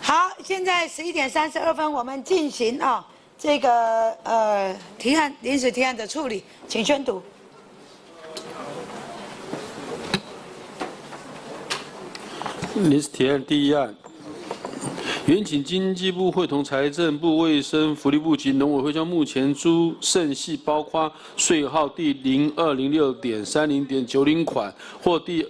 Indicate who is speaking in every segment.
Speaker 1: 好，现在11:32，我们进行这个提案临时提案的处理，请宣读。
Speaker 2: 临时提案第一案。 原请经济部会同财政部、卫生福利部及农委会将目前诸剩系包括税号第0206.30.90款或第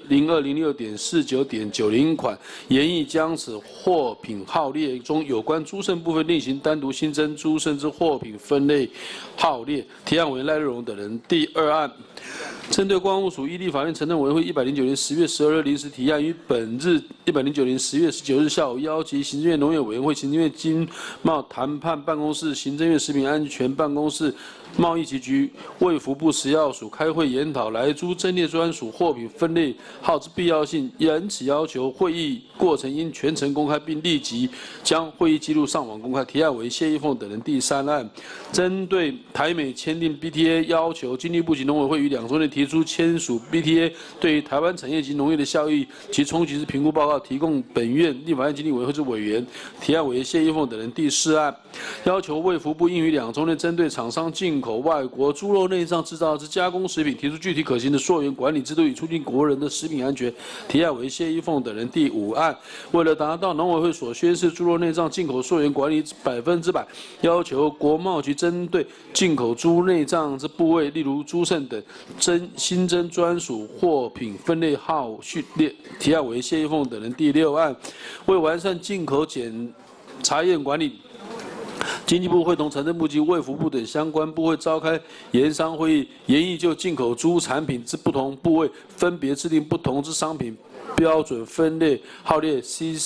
Speaker 2: 0206.49.90款，研议将此货品号列中有关诸剩部分另行单独新增诸剩之货品分类号列。提案为赖瑞荣等人。第二案。 针对关务署依立法院承认委员会109年10月12日临时提案，于本日109年10月19日下午邀集行政院农业委员会、行政院经贸谈判办公室、行政院食品安全办公室、贸易局、卫福部食药署开会研讨莱猪增列专属货品分类号之必要性，因此要求会议过程应全程公开，并立即将会议记录上网公开。提案为谢依凤等人。第三案，针对台美签订 BTA 要求经济部及农委会于2周内提出签署 BTA 对于台湾产业及农业的效益及冲击之评估报告，提供本院立法院经济委员会之委员。提案为谢依凤等人。第四案，要求卫福部应于2周内针对厂商进口外国猪肉内脏制造之加工食品，提出具体可行的溯源管理制度，以促进国人的食品安全。提案为谢依凤等人。第五案，为了达到农委会所宣示猪肉内脏进口溯源管理100%，要求国贸局针对进口猪内脏之部位，例如猪肾等，新增专属货品分类号序列。提案为谢依凤等人。第六案，为完善进口检查验管理。 经济部会同财政部及卫福部等相关部会召开研商会议，研议就进口猪产品之不同部位，分别制定不同之商品标准分类号列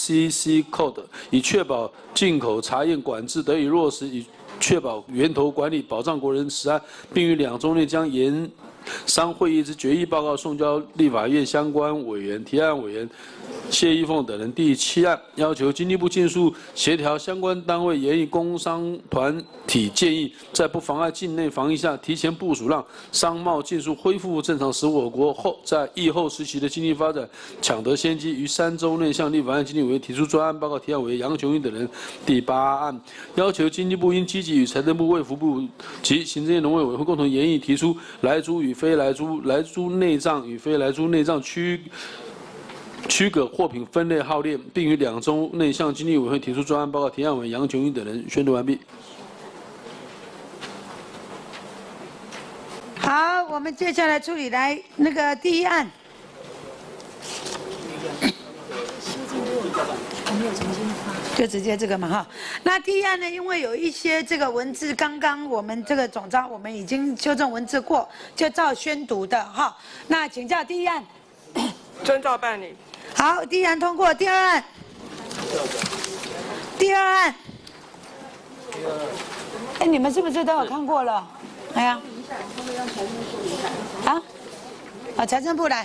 Speaker 2: CCC Code， 以确保进口查验管制得以落实，以确保源头管理，保障国人食安，并于2周内将研商会议之决议报告送交立法院相关委员。提案委员谢依凤等人。第七案，要求经济部尽速协调相关单位，研议工商团体建议，在不妨碍境内防疫下，提前部署，让商贸尽速恢复正常，使我国在疫后时期的经济发展抢得先机。于3周内向立法院经济委员提出专案报告。提案为杨琼英等人。第八案，要求经济部应积极与财政部、卫福部及行政院农业委员会共同研议，提出莱猪与非莱猪、莱猪内脏与非莱猪内脏区隔货品分类号列，并于2周内向经济委员会提出专案报告。提案为杨琼英等人。宣读完毕。
Speaker 1: 好，我们接下来处理来那个第一案。就直接这个嘛哈。那第一案呢，因为有一些这个文字，刚刚我们这个总召我们已经修正文字过，就照宣读的哈。那请教第一案。
Speaker 3: 遵照办理。
Speaker 1: 好，第一案通过。第二案。第二案。哎，你们是不是都有看过了？哎呀。好，财政部来。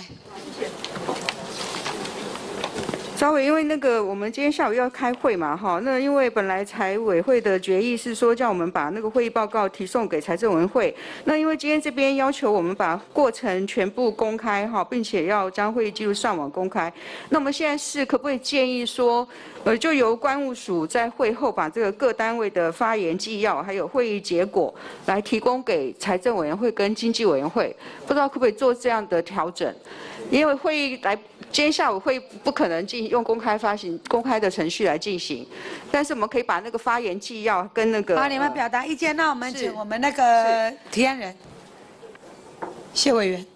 Speaker 3: 稍微因为那个我们今天下午要开会嘛，哈，那因为本来财委会的决议是说叫我们把那个会议报告提送给财政委员会，那因为今天这边要求我们把过程全部公开哈，并且要将会议记录上网公开，那我们现在是可不可以建议说，就由关务署在会后把这个各单位的发言纪要还有会议结果来提供给财政委员会跟经济委员会，不知道可不可以做这样的调整？因为会议今天下午会不可能用公开的程序来进行，但是我们可以把那个发言纪要跟那个。好，
Speaker 1: 你们表达意见，那我们请我们那个提案人谢委员。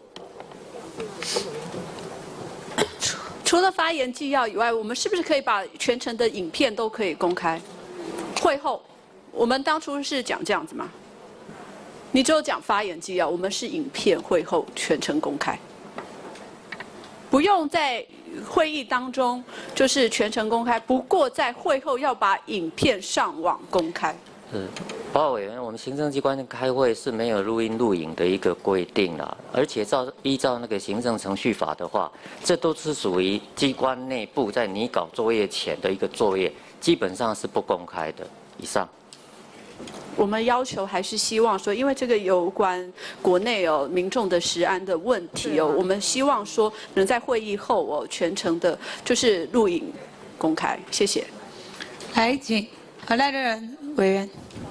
Speaker 4: 除了发言纪要以外，我们是不是可以把全程的影片都可以公开？会后，我们当初是讲这样子吗？你只有讲发言纪要，我们是影片会后全程公开。不用在会议当中就是全程公开，不过在会后要把影片上网公开。
Speaker 5: 报告委员，我们行政机关开会是没有录音录影的一个规定啦，而且依照那个行政程序法的话，这都是属于机关内部在拟稿作业前的一个作业，基本上是不公开的。以上。
Speaker 4: 我们要求还是希望说，因为这个有关国内民众的食安的问题我们希望说能在会议后全程的就是录影公开。谢谢。
Speaker 1: 来，请赖任人委员。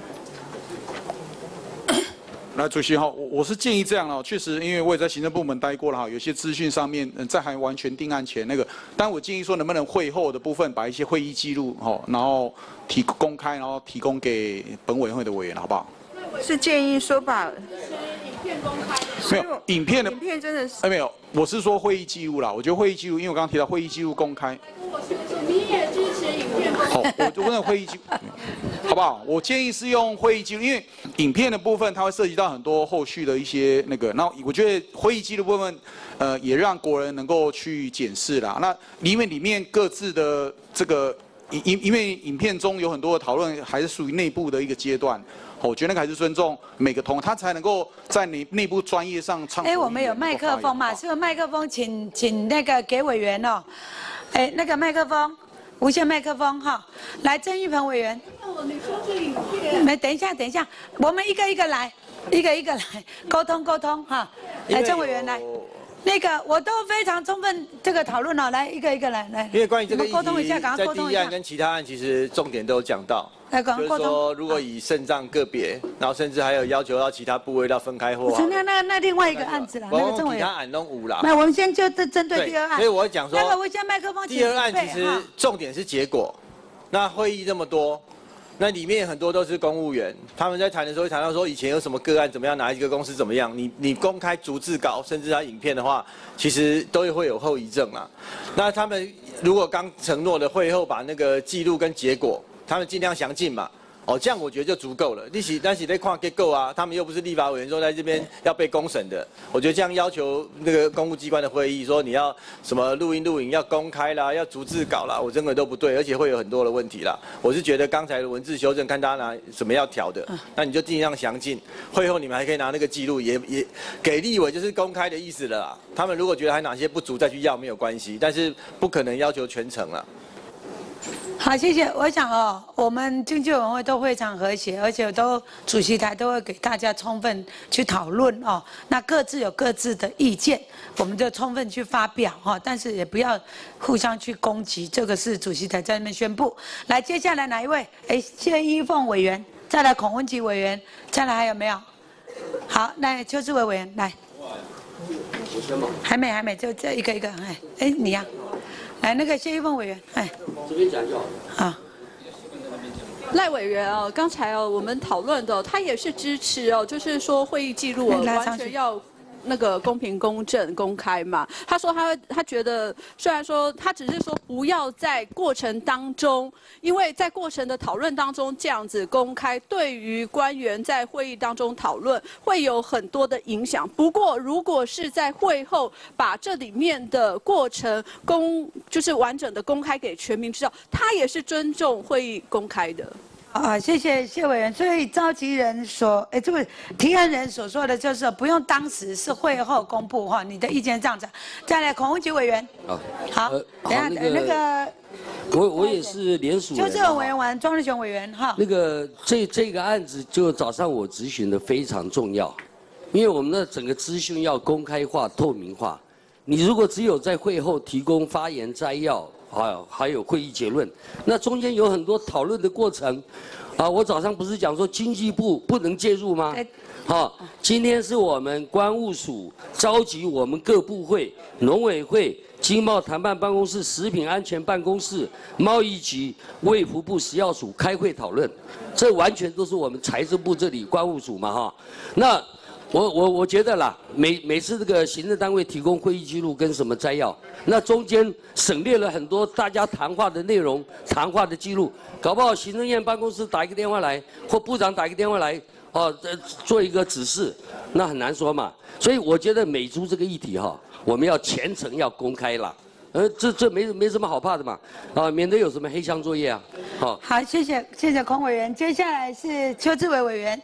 Speaker 6: 来，主席哈，我是建议这样哦，确实，因为我也在行政部门待过了哈，有些资讯上面在还完全定案前那个，但我建议说，能不能会后的部分把一些会议记录哈，然后公开，然后提供给本委员会的委员，好不好？
Speaker 3: 是建议说把
Speaker 4: 影片公开的。
Speaker 6: 没有影片的
Speaker 3: 影片真的是
Speaker 6: 没有，我是说会议记录啦。我觉得会议记录，因为我刚刚提到会议记录公开。
Speaker 4: 我是不是你也支持影片公开？
Speaker 6: 好，我就问会议记录，好不好？我建议是用会议记录，因为影片的部分它会涉及到很多后续的一些那个。那我觉得会议记录部分，也让国人能够去检视啦。那因为里面各自的这个，因为影片中有很多的讨论，还是属于内部的一个阶段。我觉得那个还是尊重每个他才能够在你内部专业上畅。
Speaker 1: 我们有麦克风嘛？是不是麦克风请那个给委员哦？那个麦克风，无线麦克风哈。来，郑玉鹏委员。
Speaker 4: 你说这影片？
Speaker 1: 没，等一下，我们一个一个来，一个一个来沟通哈。来，郑委员来。那个我都非常充分这个讨论了，来一个一个来。
Speaker 7: 因为关于这个议题，
Speaker 1: 沟通一下，
Speaker 7: 在第一案跟其他案其实重点都有讲到。就是说，如果以肾脏个别，然后甚至还有要求到其他部位要分开或。
Speaker 1: 那另外一个案子啦，那个郑委员。
Speaker 7: 其他案都无啦。
Speaker 1: 那我们先就针对第二案。
Speaker 7: 所以我讲说，
Speaker 1: 那个我先麦克风。
Speaker 7: 第二案其实重点是结果，那会议这么多。那里面很多都是公务员，他们在谈的时候谈到说以前有什么个案怎么样，哪一个公司怎么样，你公开逐字稿甚至他影片的话，其实都会有后遗症啦。那他们如果刚承诺的会后把那个记录跟结果，他们尽量详尽嘛。这样我觉得就足够了。但是在看结构啊，他们又不是立法委员说在这边要被公审的。我觉得这样要求那个公务机关的会议说你要什么录音录影要公开啦，要逐字稿啦，我认为都不对，而且会有很多的问题啦。我是觉得刚才的文字修正，看大家拿什么要调的，那你就尽量详尽。会后你们还可以拿那个记录，也给立委就是公开的意思了啦。他们如果觉得还哪些不足再去要没有关系，但是不可能要求全程啦。
Speaker 1: 好，谢谢。我想我们经济委员会都非常和谐，而且主席台都会给大家充分去讨论那各自有各自的意见，我们就充分去发表但是也不要互相去攻击，这个是主席台在那边宣布。来，接下来哪一位？谢依凤委员，再来孔文吉委员，再来还有没有？好，来邱志伟委员来。还没，就这一个一个，你呀。来，那个谢依凤委员，
Speaker 2: 这边讲就好。
Speaker 1: 好。
Speaker 4: 赖委员刚才我们讨论的，他也是支持就是说会议记录完全要那个公平、公正、公开嘛。他说他觉得，虽然说他只是说不要在过程当中，因为在过程的讨论当中这样子公开，对于官员在会议当中讨论会有很多的影响。不过，如果是在会后把这里面的过程就是完整的公开给全民知道，他也是尊重会议公开的。
Speaker 1: 谢谢谢委员。所以召集人这个提案人所说的就是不用当时，是会后公布你的意见这样子。再来，孔文吉委员。好，等一下那个。
Speaker 8: 我也是联署人。
Speaker 1: 邱志文委员完，庄日雄委员
Speaker 8: 那个这个案子就早上我质询的非常重要，因为我们的整个资讯要公开化、透明化。你如果只有在会后提供发言摘要。还有会议结论，那中间有很多讨论的过程，我早上不是讲说经济部不能介入吗？今天是我们关务署召集我们各部会、农委会、经贸谈判办公室、食品安全办公室、贸易局、卫福部食药署开会讨论，这完全都是我们财政部这里关务署嘛那。我觉得啦，每次这个行政单位提供会议记录跟什么摘要，那中间省略了很多大家谈话的内容、谈话的记录，搞不好行政院办公室打一个电话来，或部长打一个电话来，做一个指示，那很难说嘛。所以我觉得美猪这个议题我们要全程要公开啦，这没什么好怕的嘛，免得有什么黑箱作业啊。
Speaker 1: 好，谢谢孔委员，接下来是邱志伟委员。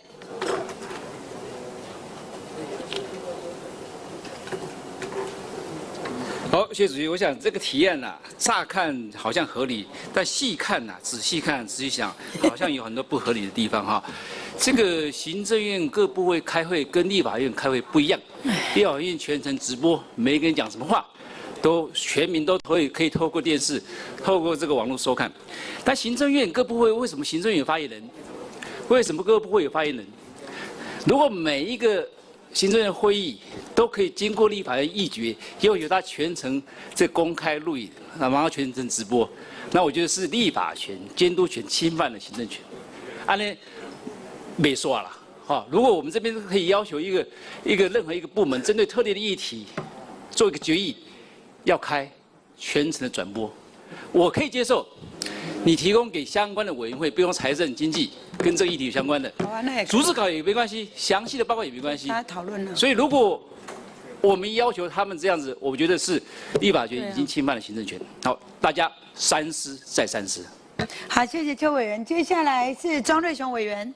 Speaker 9: 好，谢谢主席。我想这个提案乍看好像合理，但细看仔细看、仔细想，好像有很多不合理的地方这个行政院各部会开会跟立法院开会不一样，立法院全程直播，没跟你讲什么话。 都全民都可以透过电视、透过这个网络收看。但行政院各部会为什么行政院有发言人？为什么各部会有发言人？如果每一个行政院会议都可以经过立法院议决，又有他全程这公开录影，然后全程直播，那我觉得是立法权、监督权侵犯了行政权。按呢，没说了。好，如果我们这边可以要求任何一个部门针对特定的议题做一个决议，要开全程的转播，我可以接受。你提供给相关的委员会，比如财政、经济跟这个议题有相关的，逐字稿也没关系，详细的报告也没关系。
Speaker 1: 大家讨论了。
Speaker 9: 所以如果我们要求他们这样子，我觉得是立法权已经侵犯了行政权。好，大家三思再三思。
Speaker 1: 好，谢谢邱委员。接下来是庄瑞雄委员。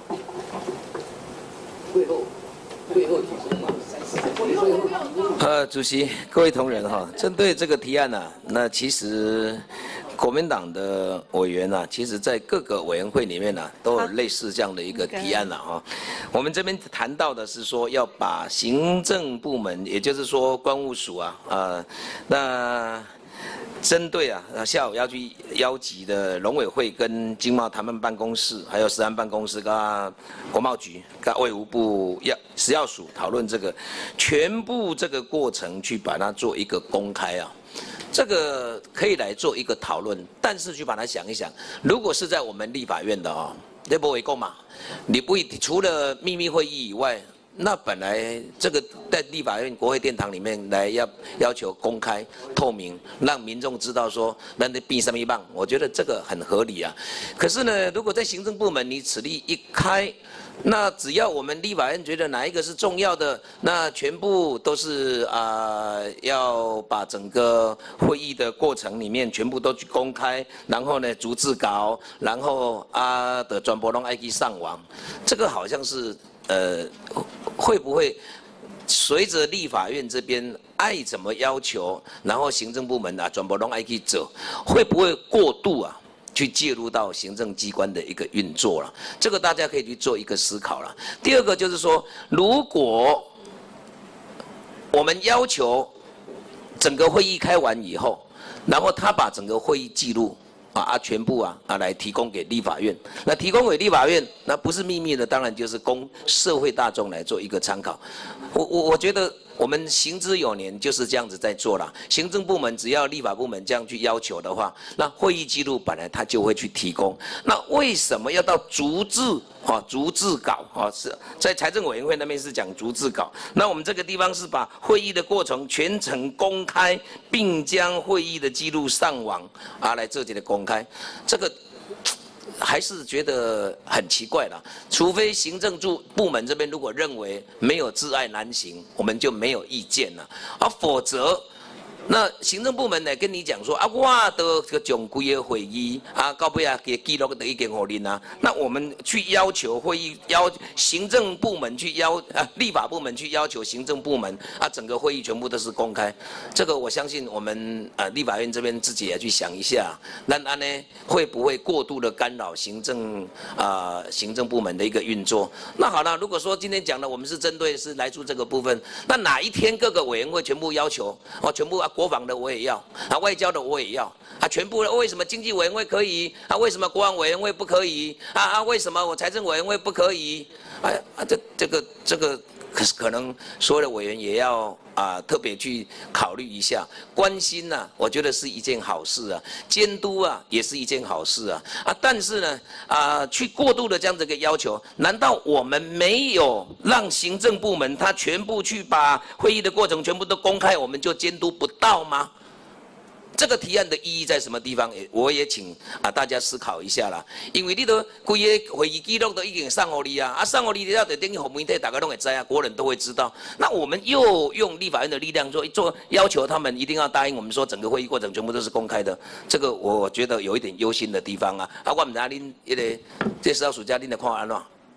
Speaker 10: 会后提出吗？主席，各位同仁哈，针对这个提案呢，那其实国民党的委员呢，其实在各个委员会里面呢，都有类似这样的一个提案了哈。我们这边谈到的是说，要把行政部门，也就是说关务署啊，那针对下午要去邀集的农委会跟经贸谈判办公室，还有食安办公室跟国贸局、跟卫福部食药署讨论这个，全部这个过程去把它做一个公开啊。这个可以来做一个讨论，但是去把它想一想，如果是在我们立法院的你不会够嘛？你不会除了秘密会议以外。那本来这个在立法院国会殿堂里面来要求公开透明，让民众知道说那闭什么棒，我觉得这个很合理啊。可是呢，如果在行政部门你此例一开，那只要我们立法院觉得哪一个是重要的，那全部都是要把整个会议的过程里面全部都去公开，然后呢逐字稿，然后的转播拢爱去上网，这个好像是。会不会随着立法院这边爱怎么要求，然后行政部门全部都爱去走，会不会过度去介入到行政机关的一个运作了？这个大家可以去做一个思考了。第二个就是说，如果我们要求整个会议开完以后，然后他把整个会议记录。全部来提供给立法院。那提供给立法院，那不是秘密的，当然就是供社会大众来做一个参考。我觉得我们行之有年，就是这样子在做啦。行政部门只要立法部门这样去要求的话，那会议记录本来他就会去提供。那为什么要到逐字稿是在财政委员会那边是讲逐字稿，那我们这个地方是把会议的过程全程公开，并将会议的记录上网来做这个公开，这个。还是觉得很奇怪啦，除非行政部门这边如果认为没有窒碍难行，我们就没有意见了，否则。那行政部门呢跟你讲说我的这个总规的会议到尾给记录的意见给您那我们去要求会议行政部门去立法部门去要求行政部门整个会议全部都是公开，这个我相信我们立法院这边自己也去想一下，那呢会不会过度的干扰行政部门的一个运作？那好了，如果说今天讲的我们是针对是来自这个部分，那哪一天各个委员会全部要求全部国防的我也要外交的我也要全部为什么经济委员会可以为什么国安委员会不可以为什么我财政委员会不可以这个可能所有的委员也要特别去考虑一下，关心我觉得是一件好事监督也是一件好事但是呢去过度的这样子一个要求，难道我们没有让行政部门他全部去把会议的过程全部都公开，我们就监督不到吗？这个提案的意义在什么地方？我也请大家思考一下啦。因为你都规个会议记录都已经送给你送给你了，就等于媒体大家都会知国人都会知道。那我们又用立法院的力量做要求他们一定要答应我们说整个会议过程全部都是公开的，这个我觉得有一点忧心的地方我不知道您这食药署家您的看法安怎？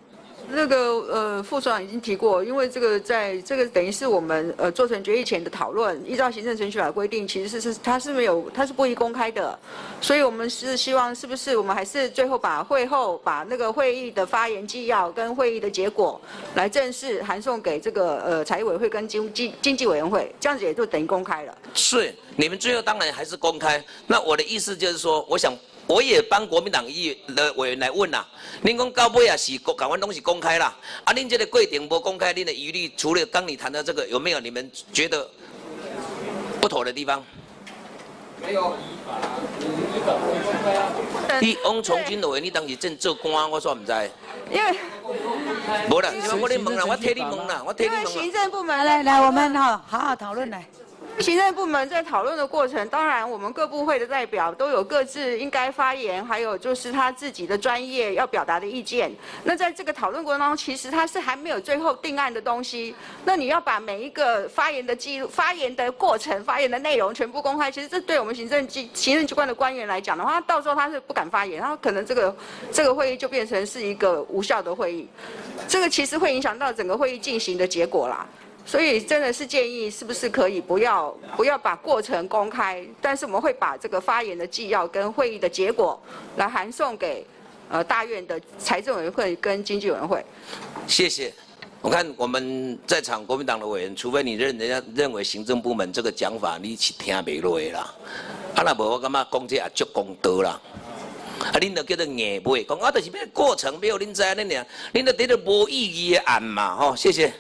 Speaker 3: 那个副所长已经提过，因为这个等于是我们做成决议前的讨论，依照行政程序法规定，其实它是不宜公开的，所以我们是希望是不是我们还是最后把会后把那个会议的发言纪要跟会议的结果来正式函送给这个财务委员会跟经济委员会，这样子也就等于公开了。是，你们最后当然还是公开。那我的意思就是说，我想。我也帮国民党的委员来问啦，您讲到尾也是港湾东西公开啦，啊，您这个规定不公开，您的疑虑除了刚你谈的这个，有没有你们觉得不妥的地方？没有依法公开啊。你翁从军委员，你当时正做官，我说唔知。因为无啦，我你问啦，我替你问啦，我替你问啦。因为行政部门来，我们好好讨论来。行政部门在讨论的过程，当然我们各部会的代表都有各自应该发言，还有就是他自己的专业要表达的意见。那在这个讨论过程当中，其实他是还没有最后定案的东西。那你要把每一个发言的记录、发言的过程、发言的内容全部公开，其实这对我们行政机关的官员来讲的话，到时候他是不敢发言，然后可能这个会议就变成是一个无效的会议。这个其实会影响到整个会议进行的结果啦。所以真的是建议，是不是可以不要把过程公开，但是我们会把这个发言的纪要跟会议的结果来函送给大院的财政委员会跟经济委员会。谢谢。我看我们在场国民党的委员，除非你人家认为行政部门这个讲法你是听不落的啦，啊那无我感觉讲这也足公道啦。啊，恁就叫做硬背，讲我就是要过程没有恁知安尼尔，恁就得到无意义的案嘛，吼，谢谢。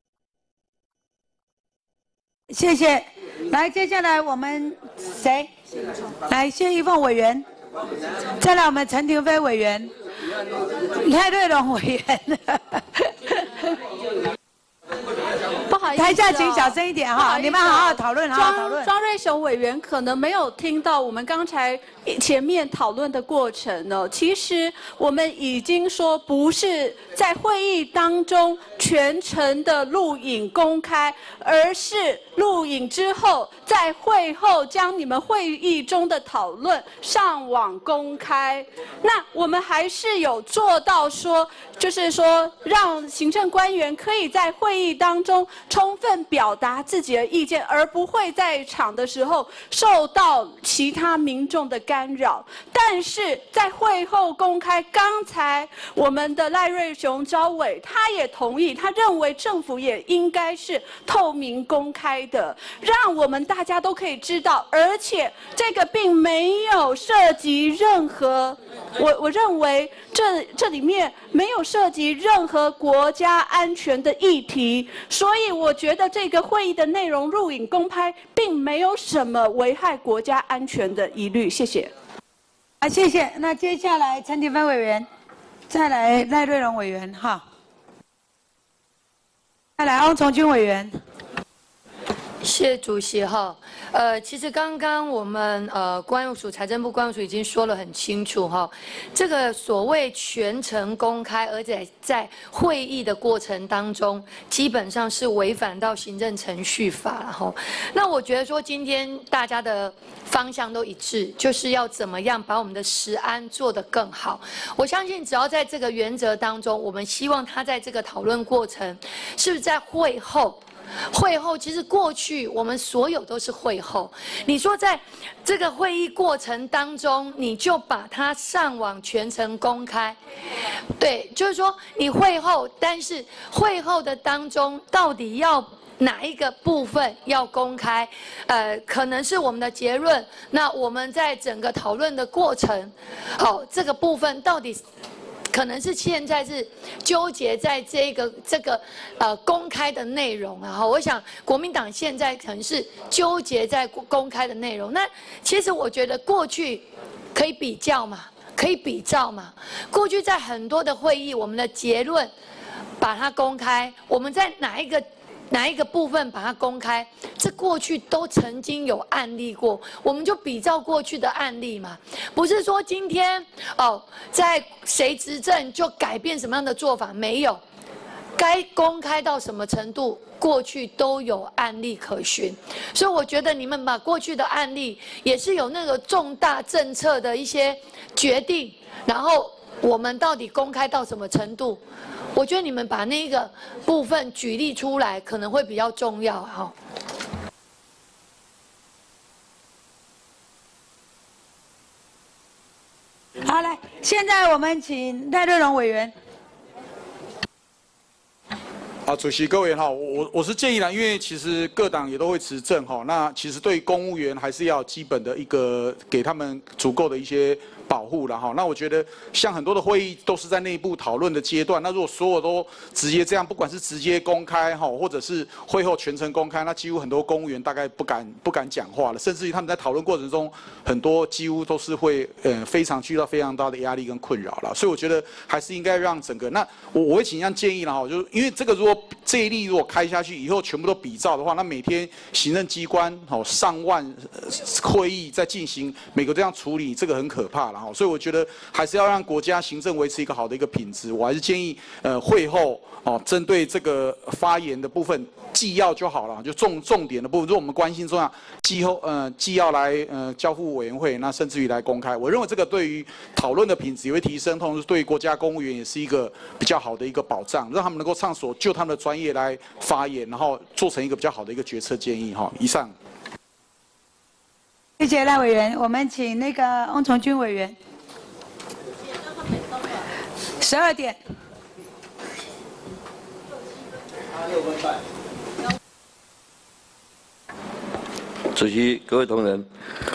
Speaker 1: 谢谢，来，接下来我们谁？来，谢一凤委员，再来我们陈廷飞委员，赖瑞隆委员。
Speaker 4: 不好意思、
Speaker 1: 台下请小声一点哈，你们好好讨论，好好讨论。
Speaker 4: 庄瑞雄委员可能没有听到我们刚才前面讨论的过程呢。其实我们已经说，不是在会议当中全程的录影公开，而是录影之后，在会后将你们会议中的讨论上网公开。那我们还是有做到说，就是说让行政官员可以在会议当中充分表达自己的意见，而不会在场的时候受到其他民众的干扰。但是在会后公开，刚才我们的赖瑞雄召委他也同意，他认为政府也应该是透明公开的，让我们大家都可以知道，而且这个并没有涉及任何，我认为这里面没有涉及任何国家安全的议题，所以我觉得这个会议的内容录影公开，并没有什么危害国家安全的疑虑。谢谢。
Speaker 1: 啊，谢谢。那接下来陈廷飞委员，再来赖瑞隆委员哈，再来翁从军委员。
Speaker 11: 谢谢主席哈。其实刚刚我们关务署财政部关务署已经说了很清楚哈，这个所谓全程公开，而且在会议的过程当中，基本上是违反到行政程序法了哈。那我觉得说今天大家的方向都一致，就是要怎么样把我们的食安做得更好。我相信只要在这个原则当中，我们希望他在这个讨论过程，是不是在会后？会后其实过去我们所有都是会后，你说在这个会议过程当中，你就把它上网全程公开，对，就是说你会后，但是会后的当中到底要哪一个部分要公开？可能是我们的结论，那我们在整个讨论的过程，好，这个部分到底？可能是现在是纠结在这个公开的内容啊，我想国民党现在可能是纠结在公开的内容。那其实我觉得过去可以比较嘛，可以比照嘛。过去在很多的会议，我们的结论把它公开，我们在哪一个部分把它公开，这过去都曾经有案例过，我们就比照过去的案例嘛，不是说今天在谁执政就改变什么样的做法，没有，该公开到什么程度，过去都有案例可循，所以我觉得你们把过去的案例也是有那个重大政策的一些决定，然后我们到底公开到什么程度？ 我觉得你们把那个部分举例出来，可能会比较重要哈。
Speaker 1: 好，来，现在我们请赖瑞隆委员。
Speaker 6: 主席各位哈，我是建议啦，因为其实各党也都会执政哈，那其实对公务员还是要基本的一个给他们足够的一些保护了哈。那我觉得像很多的会议都是在内部讨论的阶段，那如果所有都直接这样，不管是直接公开哈，或者是会后全程公开，那几乎很多公务员大概不敢讲话了，甚至于他们在讨论过程中，很多几乎都是会遇到非常大的压力跟困扰了。所以我觉得还是应该让整个那我会倾向建议了哈，就是因为这个如果这一例如果开下去以后全部都比照的话，那每天行政机关上万会议在进行，每个这样处理，这个很可怕了哈。所以我觉得还是要让国家行政维持一个好的一个品质。我还是建议会后针对这个发言的部分纪要就好了，就重点的部分，如果我们关心重要纪要来交付委员会，那甚至于来公开。我认为这个对于讨论的品质也会提升，同时对国家公务员也是一个比较好的一个保障，让他们能够畅所就他们的专业来发言，然后做成一个比较好的一个决策建议哈。以上。
Speaker 1: 谢谢赖委员，我们请那个翁崇军委员。12点。
Speaker 12: 主席、各位同仁，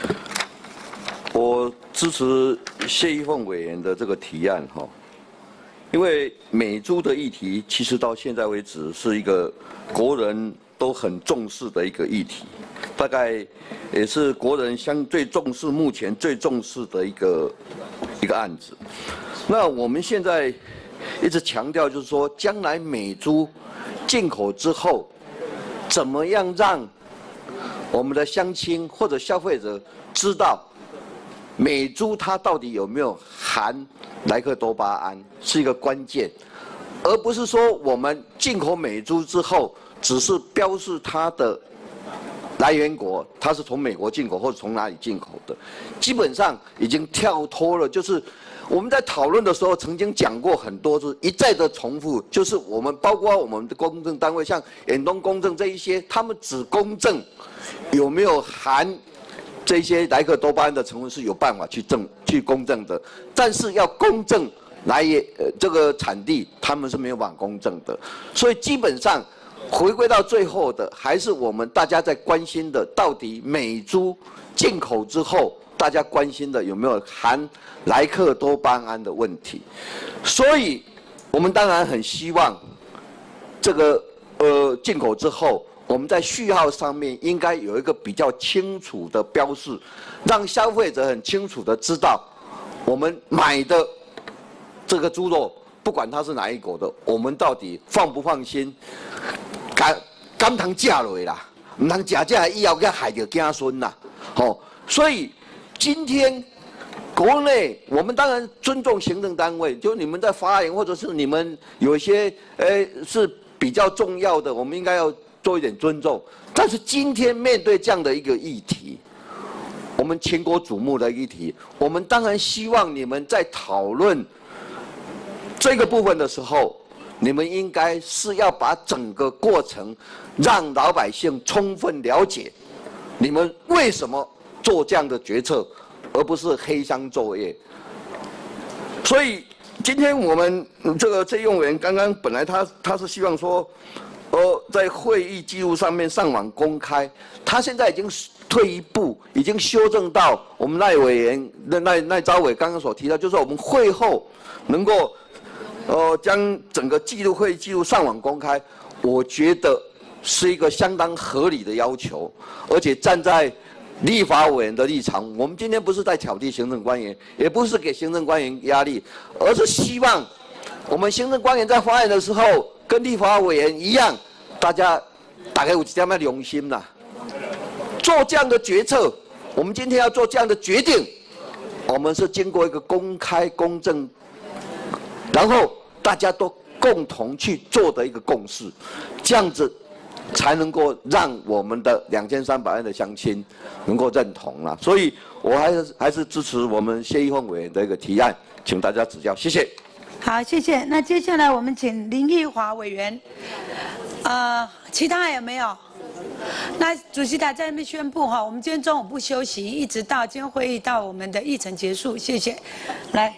Speaker 12: 我支持谢依凤委员的这个提案哈，因为美猪的议题其实到现在为止是一个国人都很重视的一个议题，大概也是国人目前最重视的一个案子。那我们现在一直强调就是说，将来美猪进口之后，怎么样让我们的乡亲或者消费者知道美猪它到底有没有含莱克多巴胺是一个关键，而不是说我们进口美猪之后只是标示它的来源国，它是从美国进口或者从哪里进口的，基本上已经跳脱了。就是我们在讨论的时候曾经讲过很多次，一再的重复，就是我们包括我们的公证单位，像远东公证这一些，他们只公证有没有含这些莱克多巴胺的成分是有办法去公证的，但是要公证这个产地，他们是没有办法公证的。所以基本上回归到最后的，还是我们大家在关心的，到底美猪进口之后，大家关心的有没有含莱克多巴胺的问题。所以我们当然很希望这个进口之后，我们在序号上面应该有一个比较清楚的标示，让消费者很清楚的知道我们买的这个猪肉，不管它是哪一国的，我们到底放不放心，敢通吃落啦，唔通吃以后给害着子孙啦。所以今天国内我们当然尊重行政单位，就你们在发言或者是你们有一些是比较重要的，我们应该要做一点尊重。但是今天面对这样的一个议题，我们全国瞩目的议题，我们当然希望你们在讨论这个部分的时候，你们应该是要把整个过程让老百姓充分了解你们为什么做这样的决策，而不是黑箱作业。所以今天我们这用人刚刚本来他是希望说，在会议记录上面上网公开，他现在已经退一步，已经修正到我们赖委员赖昭伟刚刚所提到，就是我们会后能够将整个会议记录上网公开，我觉得是一个相当合理的要求，而且站在立法委员的立场，我们今天不是在挑剔行政官员，也不是给行政官员压力，而是希望我们行政官员在发言的时候，跟立法委员一样，大家有一点点良心啦，做这样的决策，我们今天要做这样的决定，我们是经过一个公开公正，然后大家都共同去做的一个共识，这样子才能够让我们的2300万的乡亲能够认同啦。所以我还是支持我们谢依凤委员的一个提案，请大家指教，谢谢。
Speaker 1: 好，谢谢。那接下来我们请林奕华委员。其他还有没有？那主席台在那边宣布哈，我们今天中午不休息，一直到今天会议到我们的议程结束。谢谢。来。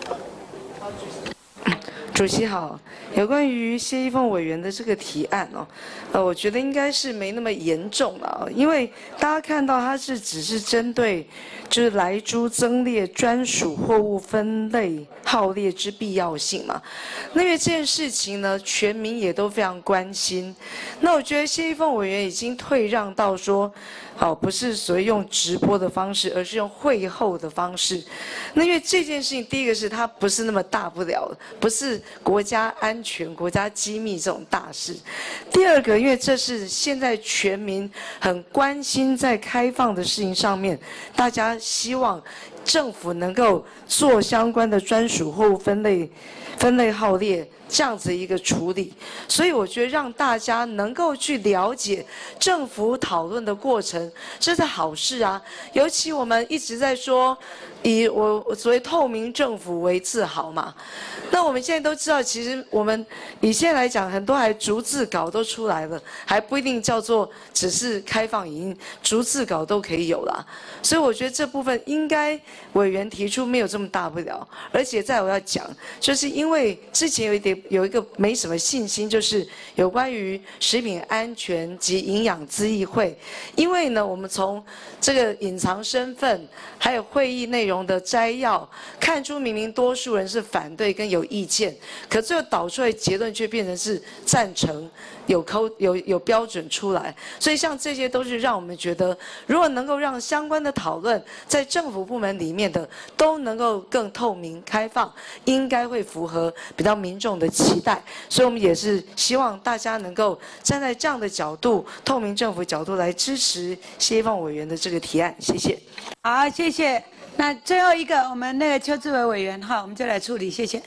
Speaker 13: 主席好，有关于谢依凤委员的这个提案我觉得应该是没那么严重了，因为大家看到它只是针对就是莱猪增列专属货物分类号列之必要性嘛。那因为这件事情呢，全民也都非常关心。那我觉得谢依凤委员已经退让到说，不是所谓用直播的方式，而是用会后的方式。那因为这件事情，第一个是它不是那么大不了，不是国家安全、国家机密这种大事。第二个，因为这是现在全民很关心在开放的事情上面，大家希望政府能够做相关的专属货物分类号列这样子一个处理，所以我觉得让大家能够去了解政府讨论的过程，这是好事啊。尤其我们一直在说以我所谓透明政府为自豪嘛。那我们现在都知道，其实我们以现在来讲，很多还逐字稿都出来了，还不一定叫做只是开放影音，逐字稿都可以有啦。所以我觉得这部分应该委员提出没有这么大不了。而且在我要讲，就是因为之前有一个没什么信心，就是有关于食品安全及营养咨议会，因为呢，我们从这个隐藏身份还有会议内容的摘要，看出明明多数人是反对跟有意见，可最后导出来结论却变成是赞成，有标准出来。所以像这些都是让我们觉得，如果能够让相关的讨论在政府部门里面的都能够更透明开放，应该会符合比较民众的期待。所以我们也是希望大家能够站在这样的角度，透明政府角度来支持谢依凤委员的这个提案。谢谢。
Speaker 1: 好，谢谢。那最后一个，我们那个邱志伟委员哈，我们就来处理，谢谢。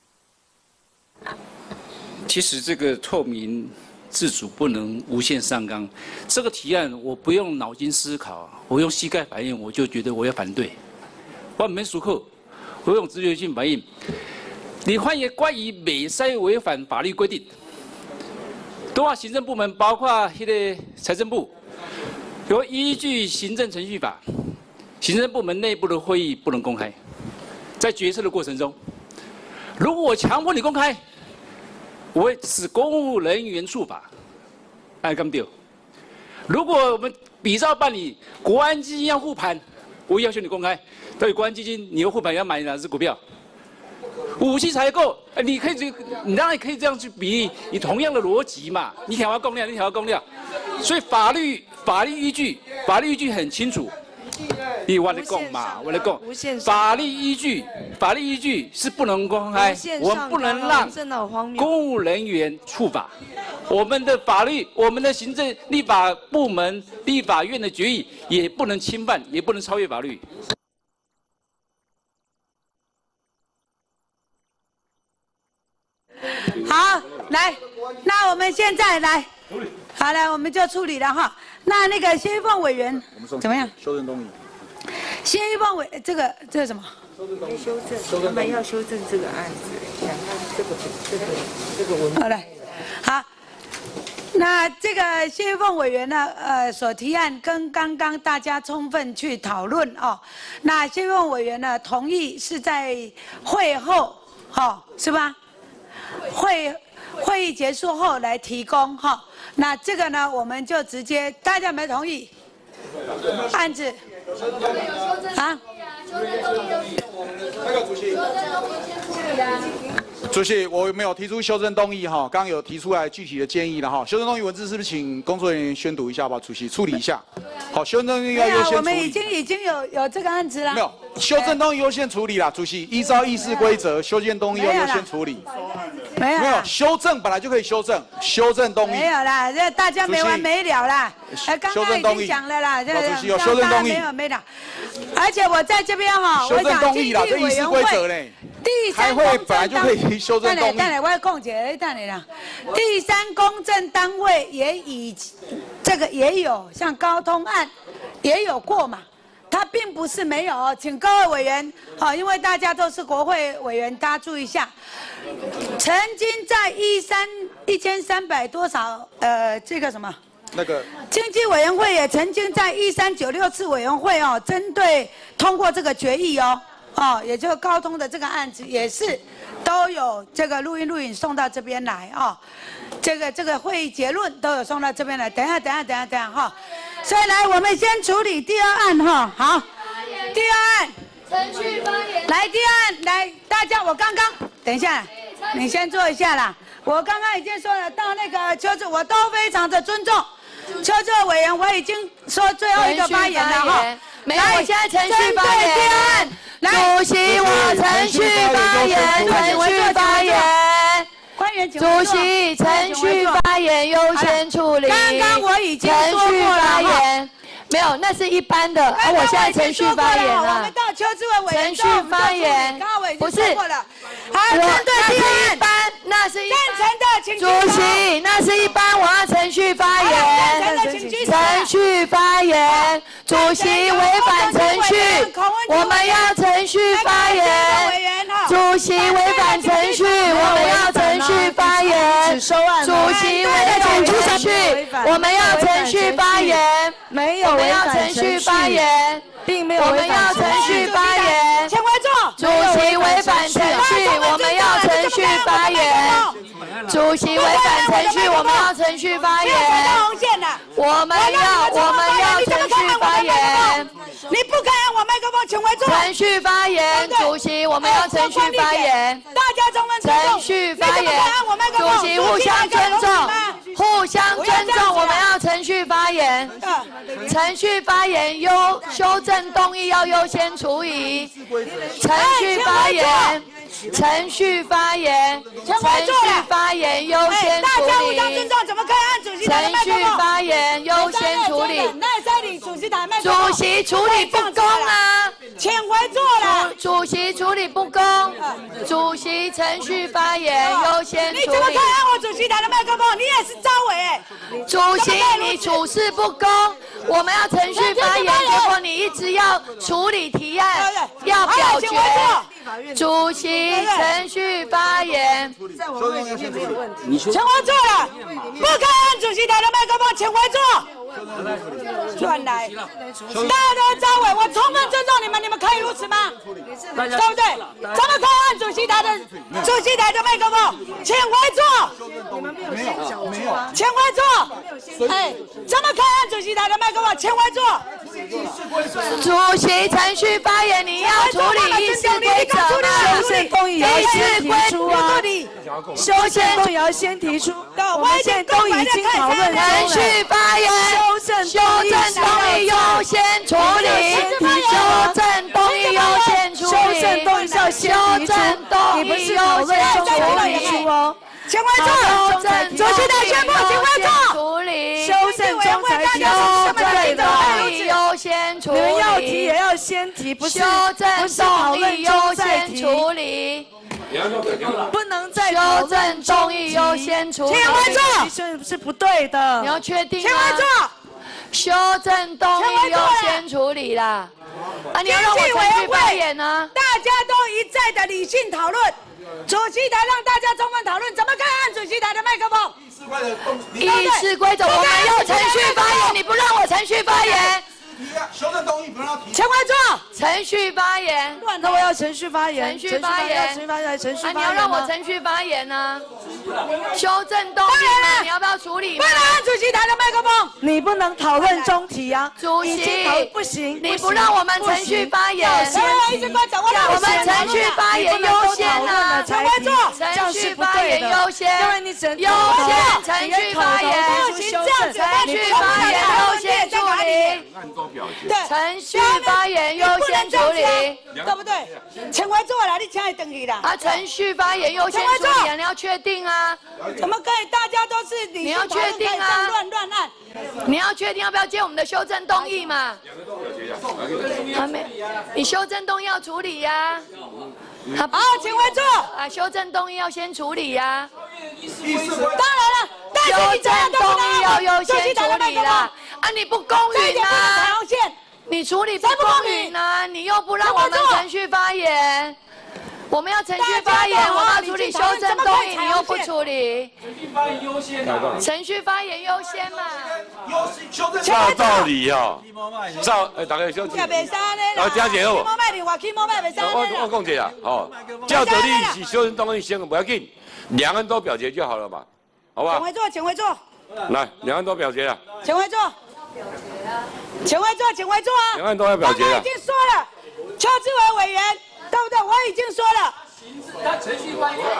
Speaker 9: 其实这个透明自主不能无限上纲，这个提案我不用脑筋思考，我用膝盖反应，我就觉得我要反对。我没熟口，我用直觉性反应。你发言关于未使违反法律规定，都话行政部门包括那个财政部，有依据行政程序法，行政部门内部的会议不能公开，在决策的过程中，如果我强迫你公开，我会使公务人员处罚，按干掉。如果我们比照办理国安基金要护盘，我要求你公开，到底国安基金你要护盘要买哪只股票？武器采购，你可以你当然可以这样去比喻，你同样的逻辑嘛，你调要供量，你调要供量，所以法律依据很清楚。我来讲嘛，我来讲，法律依据是不能公开，我们不能让公务人员处罚。我们的法律，我们的行政立法部门、立法院的决议也不能侵犯，也不能超越法律。
Speaker 1: 好，来，那我们现在来，好了，我们就处理了哈。那个谢依凤委员怎么样？
Speaker 6: 修正动议。
Speaker 1: 谢依凤委这个什么？
Speaker 3: 修正，我们要修正这个案子，想看这个文。
Speaker 1: 好嘞，好。那这个谢依凤委员呢，所提案跟刚刚大家充分去讨论哦。那谢依凤委员呢，同意是在会后，是吧？会议结束后来提供哈。那这个呢，我们就直接，大家有没有同意？案子啊？
Speaker 6: 那个主席。主席，我有没有提出修正动议哈？刚刚有提出来具体的建议了哈。修正动议文字是不是请工作人员宣读一下吧？主席处理一下。好，修正动议要优先处理。
Speaker 1: 我们已经有这个案子了。
Speaker 6: 没有，修正动议优先处理啦，主席。依照议事规则，修正动议要优先处理。
Speaker 1: 没有，
Speaker 6: 修正本来就可以修正，修正动议。
Speaker 1: 没有啦，这大家没完没了啦。刚刚已经讲了啦，
Speaker 6: 这主席有修正动议。
Speaker 1: 没了。而且我在这边哈，
Speaker 6: 修正动议啦，这议事规则嘞。开会本来就可以修正动议。
Speaker 1: 等下，我要讲一下，等下啦。第三公正单位也以这个也有，像高通案也有过嘛。 它并不是没有哦，请各位委员因为大家都是国会委员，大家注意一下，曾经在1300多少这个什么？
Speaker 6: 那个
Speaker 1: 经济委员会也曾经在1396次委员会针对通过这个决议也就是高通的这个案子也是都有这个录音送到这边来这个会议结论都有送到这边来。等一下所以来我们先处理第二案好，第二案
Speaker 11: 程序发言。
Speaker 1: 来第二案来大家我刚刚等一下，你先坐一下啦。我刚刚已经说了到那个邱志，我都非常的尊重。邱志委员，我已经说最后一个发言了
Speaker 11: 没有，我现在程序发言。
Speaker 1: 第二案，
Speaker 11: 主席，我程序发言，程序发言。
Speaker 1: 官员，请
Speaker 11: 主席，程序发言优先处理。
Speaker 1: 刚刚我已经说过了。
Speaker 11: 程序发言。没有，那是一般的。我现在程序发言了。
Speaker 1: 我们到邱志伟委员
Speaker 11: 程序发言，
Speaker 1: 不是。好，针对第二案，
Speaker 11: 那是一般。
Speaker 1: 赞成的请举手。
Speaker 11: 主席，那是一般，我要程序发言。程序发言，主席违反程序，我们要程序发言。主席违反程序，我们要程序发言。主席违反程序，我们要程序发言。
Speaker 13: 没有。
Speaker 11: 我们要程序发言，
Speaker 13: 并没有。
Speaker 11: 我们要程序发言。
Speaker 1: 请回座。
Speaker 11: 主席违反程序，我们要程序发言。主席违反程序，我们要程序发言。我们要程序发言。
Speaker 1: 你不敢按我麦克风，请回座。
Speaker 11: 程序发言，主席，我们要程序发言。
Speaker 1: 大家中文
Speaker 11: 程序发言，主席互相尊重，互相尊重，我们要程序发言。程序发言修正动议要优先处理。程序发言，程序发言，程序发言优先处理。
Speaker 1: 大家互相尊重，怎么可以按主席台的麦克风？
Speaker 11: 程序发言优先处理。
Speaker 1: 主席台麦克风。
Speaker 11: 主席处理不公啊！
Speaker 1: 请回座了。
Speaker 11: 主席处理不公，主席程序发言优先处理。
Speaker 1: 你怎么可以按我主席台的麦克风？你也是招委
Speaker 11: 主席，你处事不公，我们要程序发言，结果你一直要处理提案，要表决。主席程序发言。
Speaker 13: 在我会里面没有问题。
Speaker 1: 请回座了，不可以按主席台的麦克风，请回座。转来，大家都招委，我充分尊重你们，你们可以如此吗？对不对？怎么可以按主席台的麦克风？请回座。
Speaker 13: 你们没有先讲没有，
Speaker 1: 请回座。怎么可以按主席台的麦克风？请回座。
Speaker 11: 主席程序发言，你要处理议事规则吗？
Speaker 13: 修宪动议要先提出啊！修宪动议要先提出，我们现在都已经讨论
Speaker 11: 程序发言。修正动议优先处理，修正动议优先处理，
Speaker 13: 修正动议是要先提出，你不是讨论中提出哦。
Speaker 1: 请回座，主席台宣布，请回座。
Speaker 11: 处理，
Speaker 13: 修正中才提出，
Speaker 11: 修正动议优先处理。
Speaker 13: 你们要提也要先提，不是
Speaker 11: 修正动议优先处理。
Speaker 13: 不能再
Speaker 11: 修正动议优先处理。
Speaker 1: 请回座，
Speaker 13: 是不对的。
Speaker 11: 你要确定吗？
Speaker 1: 请回座。
Speaker 11: 修正动议优先处理啦。你要让我程序发言呢？
Speaker 1: 大家都一再的理性讨论，主席台让大家充分讨论，怎么可以按主席台的麦克风？
Speaker 11: 议事规则，我们要程序发言，你不让我程序发言。
Speaker 6: 修正动议不让提。
Speaker 1: 请回座。
Speaker 11: 程序发言。
Speaker 13: 那我要程序发言。
Speaker 11: 程序发言。
Speaker 13: 程序发言。程序发言。
Speaker 11: 你要让我程序发言呢？修正动议，你要不要处理？
Speaker 1: 不能按主席台的麦克风。
Speaker 13: 你不能讨论中题啊！
Speaker 11: 主席，
Speaker 13: 不行，
Speaker 11: 你不让我们程序发言。我们程序发言优先啊！
Speaker 1: 请回座。
Speaker 11: 程序发言优先。
Speaker 13: 因为你整
Speaker 11: 优先程序发言。程序发言优先处理。程序发言优先处理，
Speaker 1: 对不对？请回座了，你请来等你啦。
Speaker 11: 程序发言优先处理，你要确定啊。
Speaker 1: 怎么可以？大家都是理性，
Speaker 11: 你要确定啊。
Speaker 1: 乱按。
Speaker 11: 你要确定要不要接我们的修正动议嘛？你修正动议要处理呀。
Speaker 1: 好，请回座。
Speaker 11: 修正动议要先处理呀。
Speaker 1: 当然了，
Speaker 11: 修正动议要优先处理啦。你不公允啊！ 你处理不公允啊！你又不让我们程序发言。我们要程序发言，我们要处理修正动议，你又不处理。程序发言优先啊！程序发言优先嘛。
Speaker 14: 照道理哦，大家休息。来，佳姐好。我讲一下哦，照道理是修正动议先，不要紧，两岸都表决就好了嘛，好不好？
Speaker 1: 请回座。
Speaker 14: 来，两岸都表决了。
Speaker 1: 请回座。请回座啊！
Speaker 14: 两岸都要表决了。
Speaker 1: 刚刚已经说了，邱志伟委员。对不对？我已经说了。
Speaker 9: 他程序发言。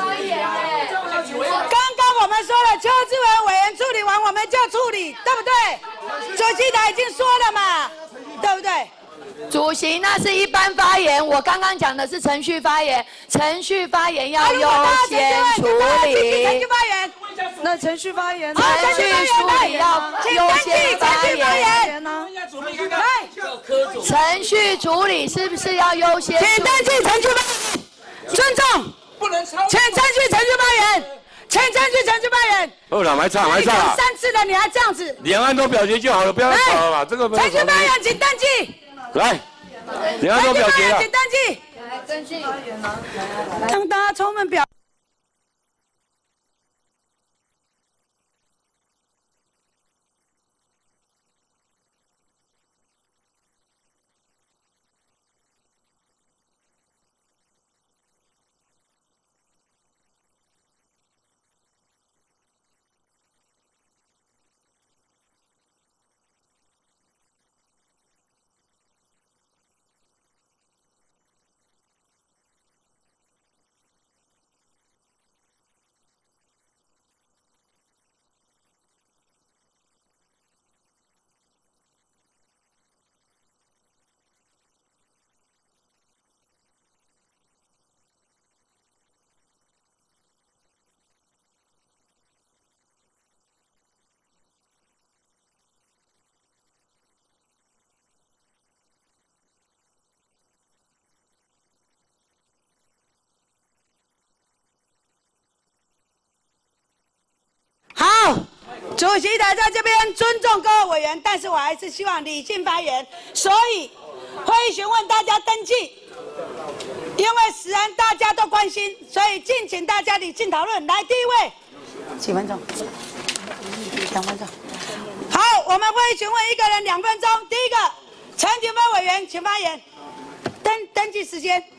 Speaker 1: 刚刚我们说了，邱志伟委员处理完，我们就处理，对不对？主席台已经说了嘛，对不对？
Speaker 11: 主席，那是一般发言，我刚刚讲的是程序发言，程序发言要优先处理。
Speaker 1: 程序发言，
Speaker 13: 那程序发言，
Speaker 11: 程序处理要优先发言
Speaker 1: 呢？
Speaker 11: 来，程序处理是不是要优先？
Speaker 1: 请登记程序发言，尊重，
Speaker 9: 不能超。
Speaker 1: 请程序程序发言，请程序程序发言。
Speaker 14: 好了，没吵，没吵。
Speaker 1: 3次了，你还这样子？
Speaker 14: 两岸都表决就好了，不要吵了嘛，这个。
Speaker 1: 程序发言，请登记。
Speaker 14: 来，两岸都表决了。
Speaker 1: 请登记。
Speaker 11: 来登记。
Speaker 1: 让大家充分表。好，主席台在这边尊重各位委员，但是我还是希望理性发言，所以会议询问大家登记，因为使然大家都关心，所以敬请大家理性讨论。来，第一位，几分钟？2分钟。好，我们会议询问一个人2分钟。第一个，陈景芬委员，请发言。登记时间。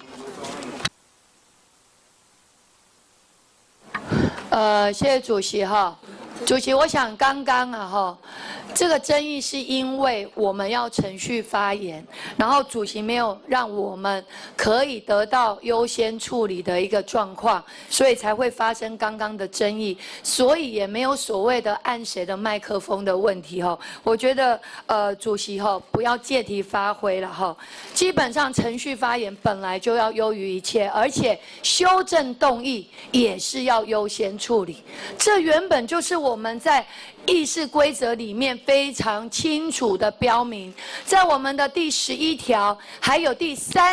Speaker 11: 谢谢主席哈。主席，我想刚刚这个争议是因为我们要程序发言，然后主席没有让我们可以得到优先处理的一个状况，所以才会发生刚刚的争议，所以也没有所谓的按谁的麦克风的问题我觉得主席不要借题发挥了基本上程序发言本来就要优于一切，而且修正动议也是要优先处理，这原本就是我们在议事规则里面非常清楚的标明，在我们的第11条还有第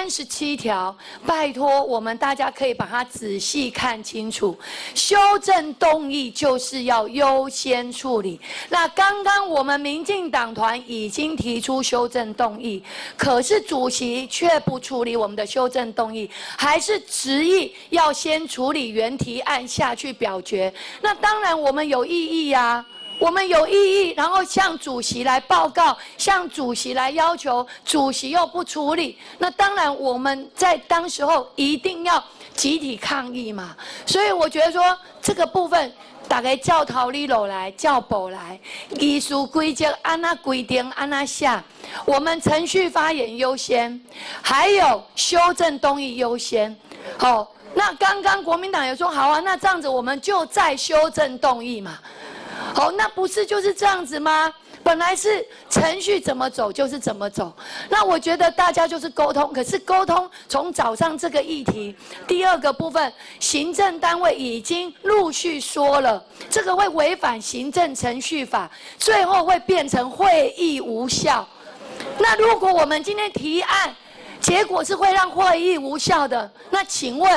Speaker 11: 37条，拜托我们大家可以把它仔细看清楚。修正动议就是要优先处理。那刚刚我们民进党团已经提出修正动议，可是主席却不处理我们的修正动议，还是执意要先处理原提案下去表决。那当然我们有异议呀。我们有异议，然后向主席来报告，向主席来要求，主席又不处理，那当然我们在当时候一定要集体抗议嘛。所以我觉得说这个部分，大家照头理落来，照步来，议事规则按那规定按那下，我们程序发言优先，还有修正动议优先。那刚刚国民党也说好啊，那这样子我们就再修正动议嘛。那不是就是这样子吗？本来是程序怎么走就是怎么走。那我觉得大家就是沟通，可是沟通从早上这个议题，第2个部分，行政单位已经陆续说了，这个会违反行政程序法，最后会变成会议无效。那如果我们今天提案，结果是会让会议无效的，那请问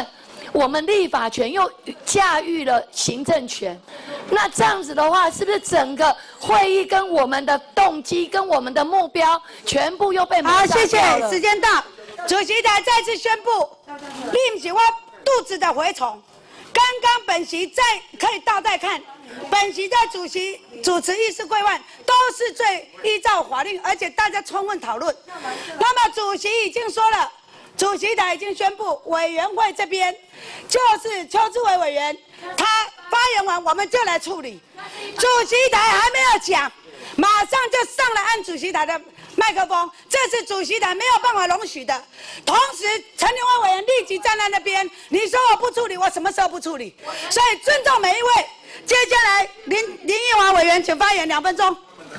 Speaker 11: 我们立法权又驾驭了行政权，那这样子的话，是不是整个会议跟我们的动机、跟我们的目标，全部又被抹杀掉了？
Speaker 1: 好，谢谢，时间到。主席台再次宣布，你不是我肚子的蛔虫。刚刚本席可以倒带看，本席的主席主持议事规范都是依照法令，而且大家充分讨论。那么主席已经说了，主席台已经宣布，委员会这边就是邱志伟委员，他发言完我们就来处理。主席台还没有讲，马上就上来按主席台的麦克风，这是主席台没有办法容许的。同时，陈立文委员立即站在那边，你说我不处理，我什么时候不处理？所以尊重每一位。接下来，林奕华委员请发言2分钟。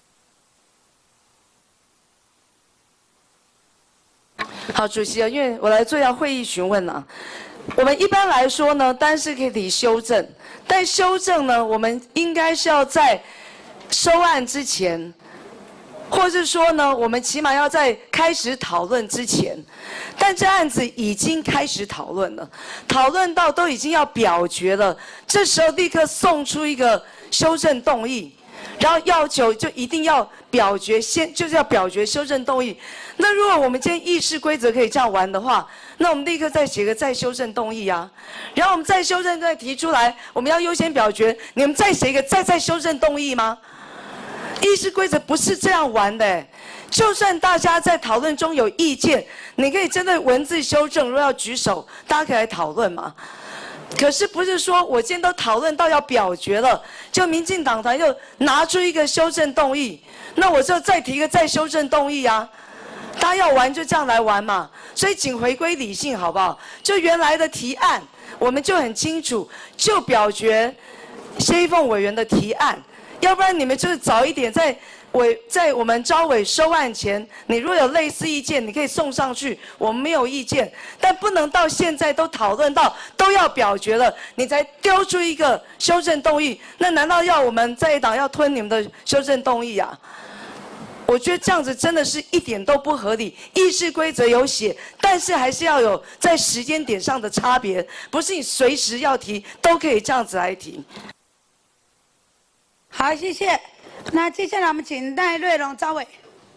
Speaker 13: 好，主席啊，因为我来做一下会议询问啊。我们一般来说呢，单是可以提修正，但修正呢，我们应该是要在收案之前。或是说呢，我们起码要在开始讨论之前，但这案子已经开始讨论了，讨论到都已经要表决了，这时候立刻送出一个修正动议，然后要求就一定要表决，就是要表决修正动议。那如果我们今天议事规则可以这样玩的话，那我们立刻再写个再修正动议啊，然后我们再修正再提出来，我们要优先表决，你们再写一个再修正动议吗？议事规则不是这样玩的，就算大家在讨论中有意见，你可以针对文字修正，如果要举手，大家可以来讨论嘛。可是不是说我今天都讨论到要表决了，就民进党团又拿出一个修正动议，那我就再提一个再修正动议啊。大家要玩就这样来玩嘛。所以请回归理性好不好？就原来的提案，我们就很清楚，就表决谢依凤委员的提案。要不然你们就是早一点在我们招委收案前，你如果有类似意见，你可以送上去，我们没有意见，但不能到现在都讨论到都要表决了，你才丢出一个修正动议，那难道要我们在野党要吞你们的修正动议啊？我觉得这样子真的是一点都不合理。议事规则有写，但是还是要有在时间点上的差别，不是你随时要提都可以这样子来提。
Speaker 1: 好，谢谢。那接下来我们请赖瑞隆招委。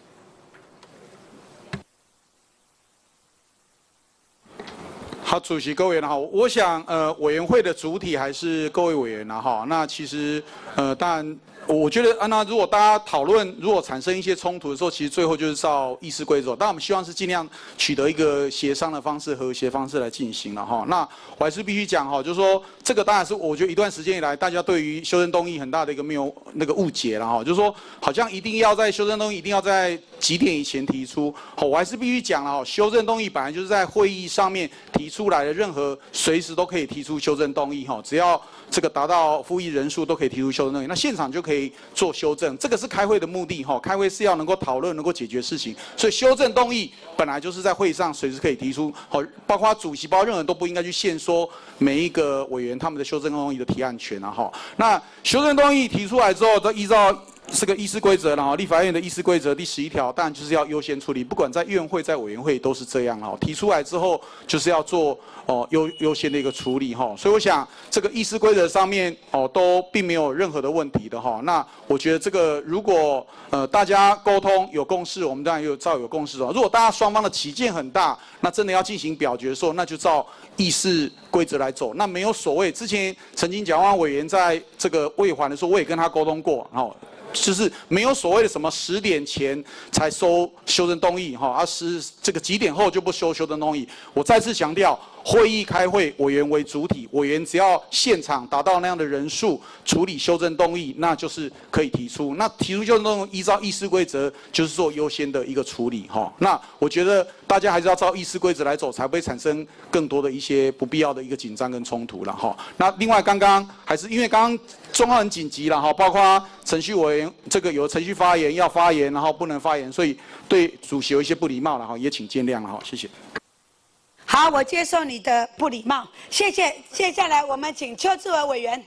Speaker 6: 好，主席各位委员好，我想委员会的主体还是各位委员啦哈。那其实当然。我觉得那如果大家讨论，如果产生一些冲突的时候，其实最后就是照议事规则。但我们希望是尽量取得一个协商的方式、和谐方式来进行了哈。那我还是必须讲哈，就是说这个当然是我觉得一段时间以来，大家对于修正动议很大的一个没有那个误解了哈，就是说好像一定要在修正动议一定要在几点以前提出。好，我还是必须讲了哈，修正动议本来就是在会议上面提出来的，任何随时都可以提出修正动议哈，只要这个达到复议人数都可以提出修正动议，那现场就可以做修正，这个是开会的目的哈。开会是要能够讨论、能够解决事情，所以修正动议本来就是在会上随时可以提出。好，包括主席，包括任何人都不应该去限缩每一个委员他们的修正动议的提案权啊哈。那修正动议提出来之后，都依照这个议事规则，然后立法院的议事规则第11条，当然就是要优先处理，不管在院会、在委员会都是这样哈。提出来之后，就是要做优先的一个处理哈。所以我想这个议事规则上面都并没有任何的问题的哈。那我觉得这个如果大家沟通有共识，我们当然照有共识哦。如果大家双方的歧见很大，那真的要进行表决的时候，那就照议事规则来走。那没有所谓，之前曾经蒋万安委员在这个卫环的时候，我也跟他沟通过，然后。就是没有所谓的什么10点前才收修正动议哈，这个几点后就不收修正动议。我再次强调，会议开会，委员为主体，委员只要现场达到那样的人数处理修正动议，那就是可以提出。那提出修正动议，依照议事规则就是做优先的一个处理哈。那我觉得大家还是要照议事规则来走，才不会产生更多的一些不必要的一个紧张跟冲突了哈。那另外刚刚还是因为刚刚状况很紧急了哈，包括程序委员这个有程序发言要发言，然后不能发言，所以对主席有一些不礼貌了哈，也请见谅了哈，谢谢。
Speaker 1: 好，我接受你的不礼貌，谢谢。接下来我们请邱志伟委员。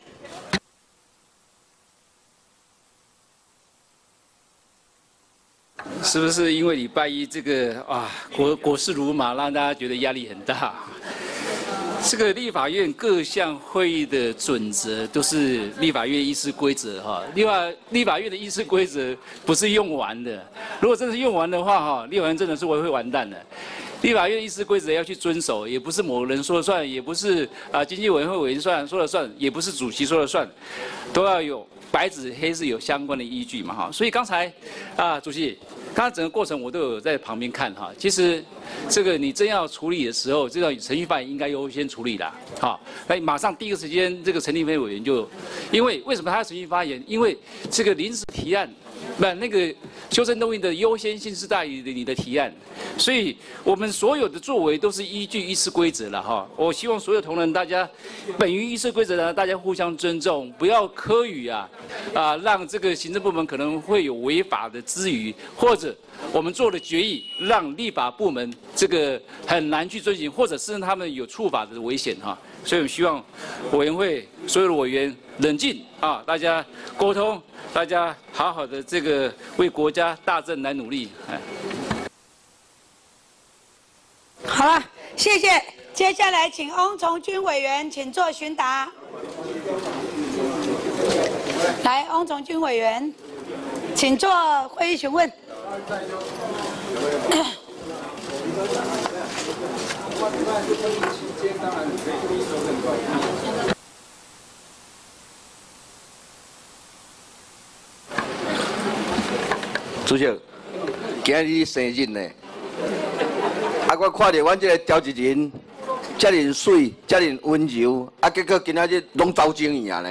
Speaker 9: 是不是因为礼拜一这个国事如麻，让大家觉得压力很大？ 这个立法院各项会议的准则都是立法院议事规则哈。立法院的议事规则不是用完的，如果真的是用完的话哈，立法院真的是会完蛋的。立法院议事规则要去遵守，也不是某人说了算，也不是经济委员会委员说了算，也不是主席说了算，都要有白纸黑字有相关的依据嘛哈。所以刚才主席。刚刚整个过程我都有在旁边看哈，其实这个你真要处理的时候，这个程序发言应该优先处理啦。好，那马上第一个时间，这个陈立飞委员就，因为为什么他要程序发言？因为这个临时提案，那个修正动议的优先性是大于你的提案，所以我们所有的作为都是依据议事规则了哈。我希望所有同仁大家本于议事规则呢，大家互相尊重，不要科语让这个行政部门可能会有违法的之余，或者我们做了决议，让立法部门这个很难去遵循，或者是他们有触法的危险哈。所以我希望委员会所有的委员冷静大家沟通，大家好好的这个为国家大政来努力。
Speaker 1: 好了，谢谢。接下来请翁从军委员请做询答。来，翁从军委员，请做会议询问。
Speaker 12: 主席，今日生日呢，我看到阮这个召集人遮尔水，遮尔温柔，结果今仔日拢走精去呢。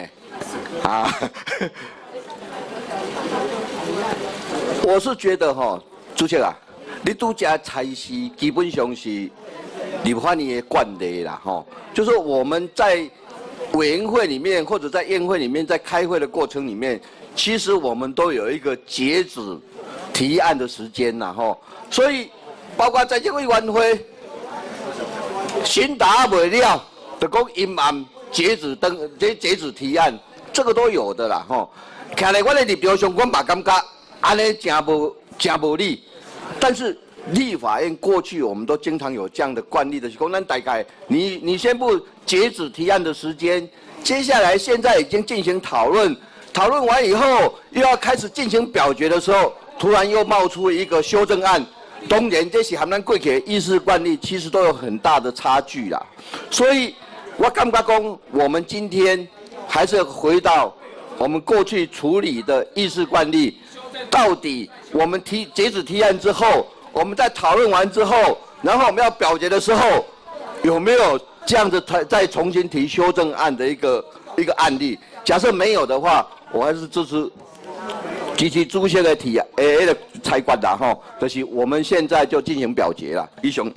Speaker 12: 我是觉得主席你拄则采事基本上是立法院的惯例啦就是我们在委员会里面或者在院会里面，在开会的过程里面，其实我们都有一个截止提案的时间啦所以包括在这个委员会询答未了，就讲阴暗截止提案，这个都有的啦徛在我的立场上，我嘛感觉安尼真无理，但是立法院过去我们都经常有这样的惯例的，是讲咱大概你宣布截止提案的时间，接下来现在已经进行讨论，讨论完以后又要开始进行表决的时候，突然又冒出一个修正案，当然这是和咱过去的议事惯例其实都有很大的差距啦，所以我感觉讲我们今天还是回到我们过去处理的议事惯例，到底我们截止提案之后，我们在讨论完之后，然后我们要表决的时候，有没有这样子再重新提修正案的一个案例？假设没有的话，我还是支持主席的提那个裁决啦就是我们现在就进行表决啦。以上。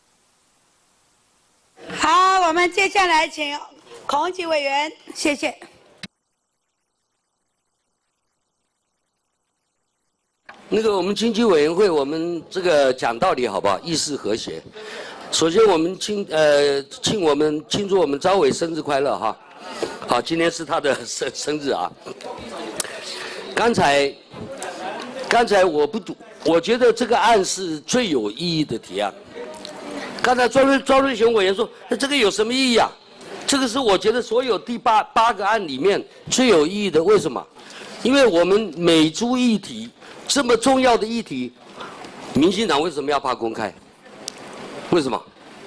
Speaker 1: 好，我们接下来请孔文吉委员，谢谢。
Speaker 8: 那个我们经济委员会，我们这个讲道理好不好？议事和谐。首先我们庆祝我们招委生日快乐哈。好，今天是他的生日啊。刚才我觉得这个案是最有意义的提案。刚才庄瑞雄委员说，那这个有什么意义啊？这个是我觉得所有第八个案里面最有意义的。为什么？因为我们美猪议题这么重要的议题，民进党为什么要怕公开？为什么？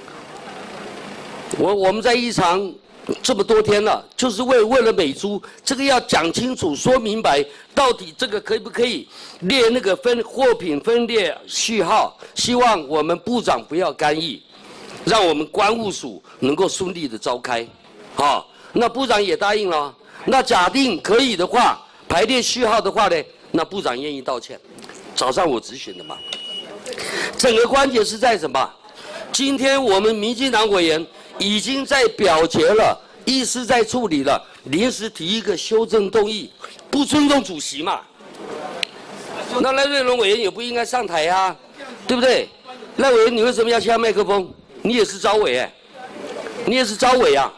Speaker 8: 我们在议场这么多天了，就是为了美猪，这个要讲清楚、说明白，到底这个可不可以列那个货品分列序号？希望我们部长不要干预，让我们关务署能够顺利的召开。那部长也答应了。那假定可以的话，排列序号的话呢，那部长愿意道歉。早上我质询的嘛。整个关键是在什么？今天我们民进党委员已经在表决了，议事在处理了，临时提一个修正动议，不尊重主席嘛？那赖瑞隆委员也不应该上台啊，对不对？赖委员，你为什么要掐麦克风？你也是招委你也是招委啊。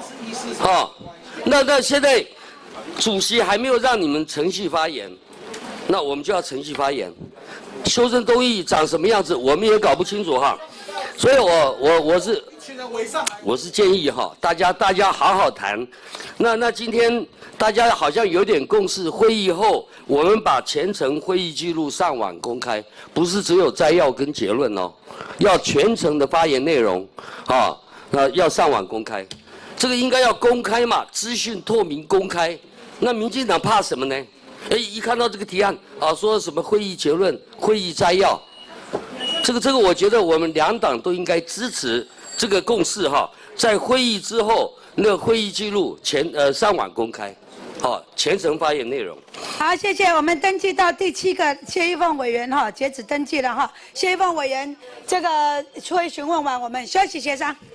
Speaker 8: 那现在主席还没有让你们程序发言，那我们就要程序发言。修正动议长什么样子，我们也搞不清楚哈。所以我是我是建议哈，大家好好谈。那今天大家好像有点共识，会议后我们把全程会议记录上网公开，不是只有摘要跟结论哦，要全程的发言内容啊，要上网公开。这个应该要公开嘛，资讯透明公开。那民进党怕什么呢？一看到这个提案啊，说什么会议结论、会议摘要，这个我觉得我们两党都应该支持这个共识哈，在会议之后，那个会议记录上网公开，好，全程发言内容。
Speaker 1: 好，谢谢。我们登记到第7个谢依凤委员哈，截止登记了哈。谢依凤委员，这个会询问完，我们休息协商。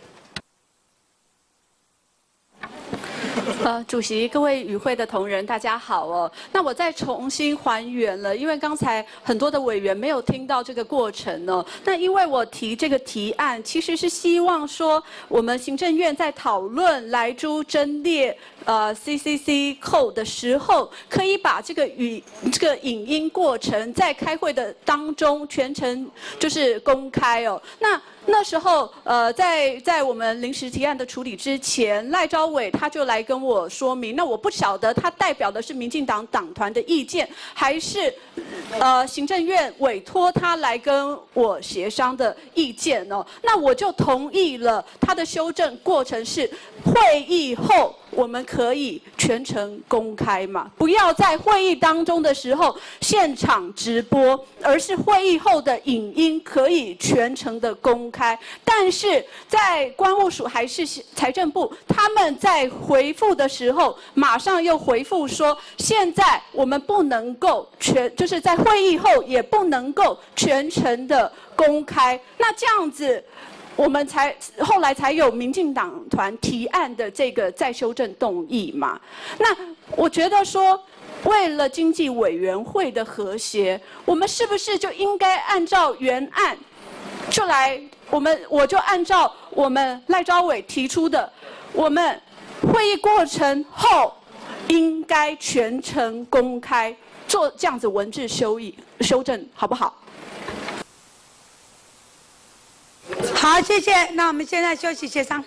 Speaker 4: 主席，各位与会的同仁，大家好哦。那我再重新还原了，因为刚才很多的委员没有听到这个过程哦。那因为我提这个提案，其实是希望说，我们行政院在讨论莱猪增列CCC 扣的时候，可以把这个影音过程在开会的当中全程就是公开哦。那时候在我们临时提案的处理之前，赖昭伟他就来跟我说明。那我不晓得他代表的是民进党党团的意见，还是行政院委托他来跟我协商的意见哦。那我就同意了他的修正过程是会议后我们可以全程公开嘛，不要在会议当中的时候现场直播，而是会议后的影音可以全程的公开。但是在关务署还是财政部，他们在回复的时候，马上又回复说，现在我们不能够就是在会议后也不能够全程的公开。那这样子，我们后来才有民进党团提案的这个再修正动议嘛。那我觉得说，为了经济委员会的和谐，我们是不是就应该按照原案就来？我就按照我们赖昭伟提出的，我们会议过程后应该全程公开，做这样子文字修正，好不好？
Speaker 1: 好，谢谢。那我们现在休息协商。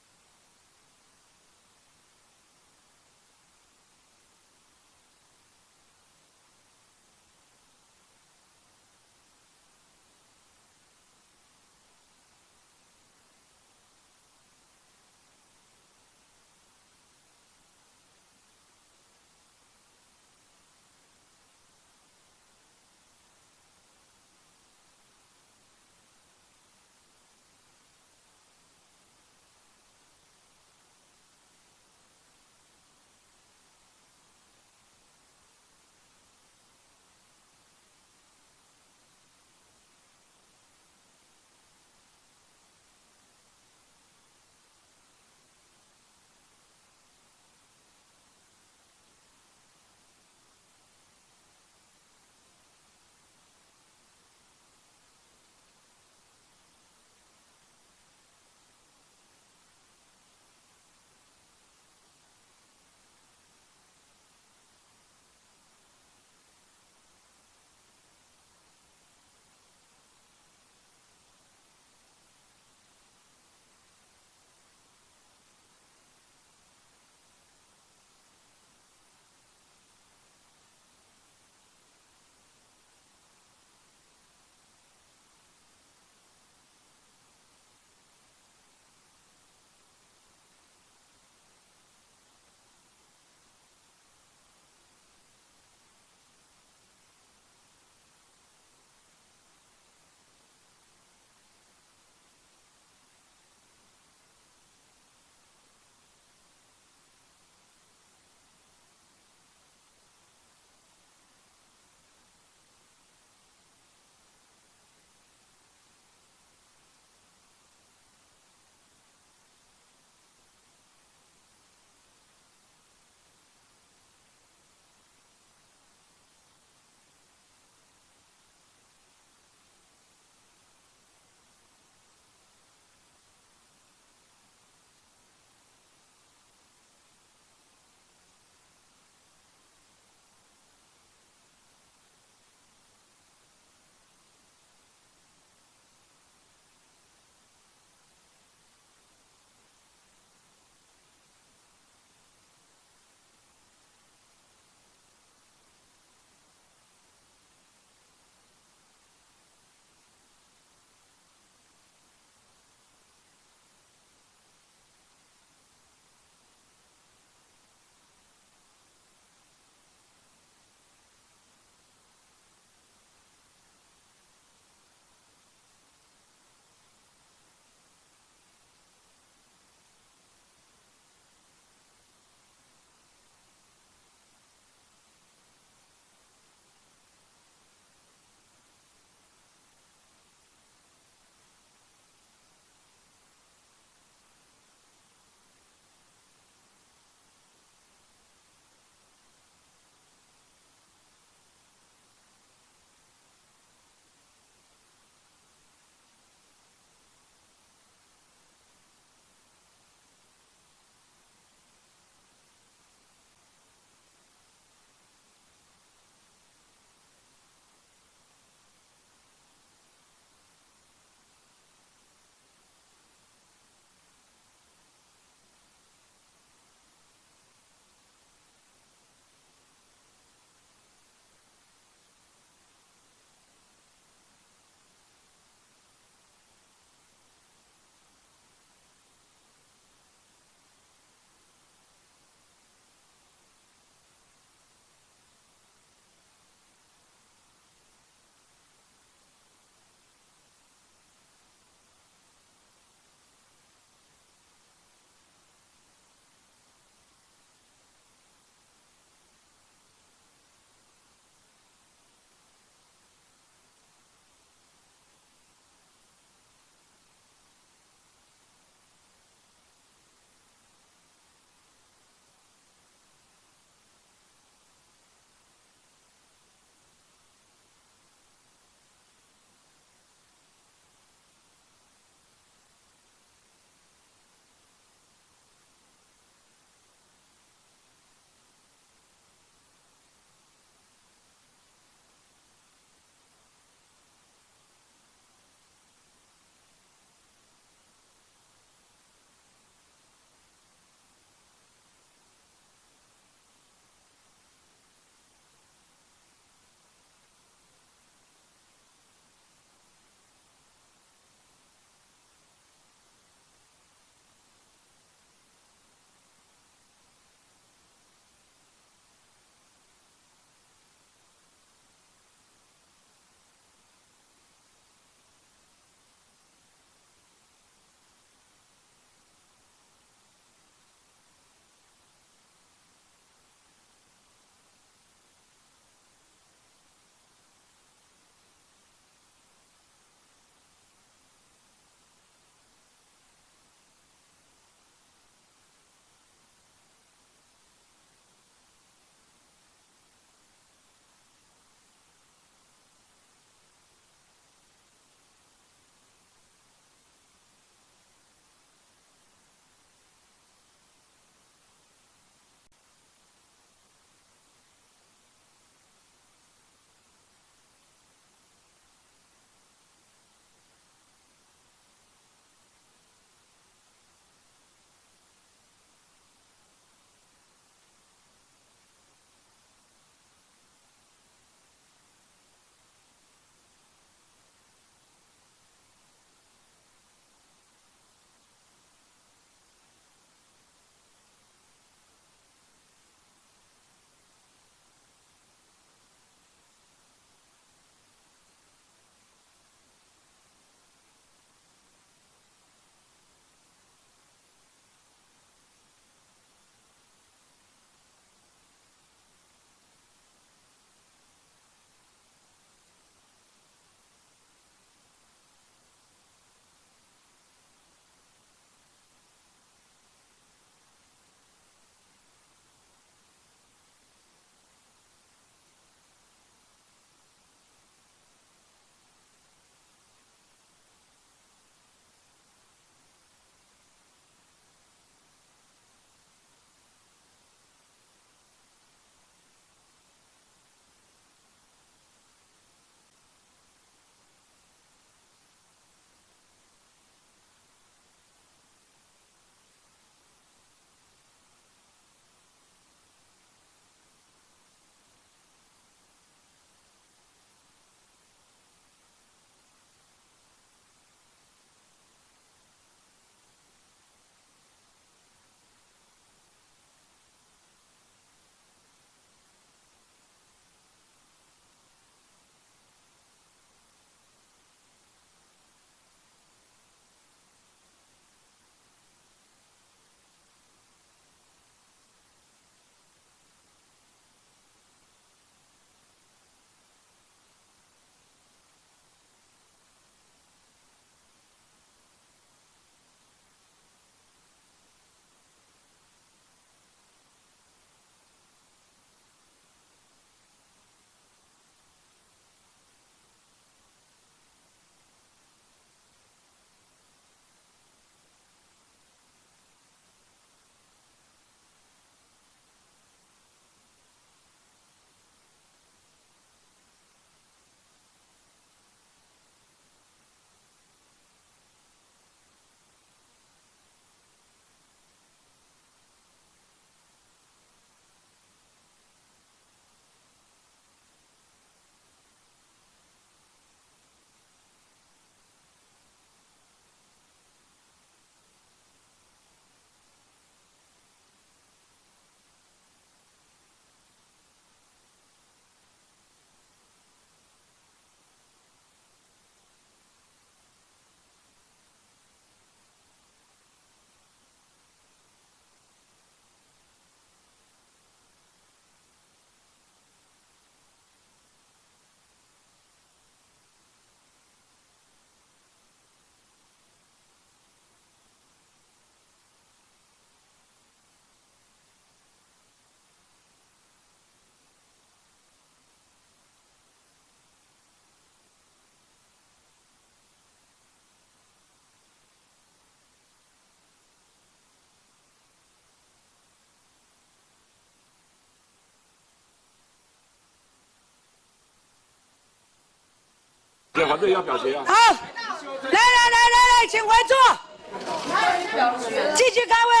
Speaker 14: 反对要表决啊。
Speaker 1: 好，来，请回座，继续开会。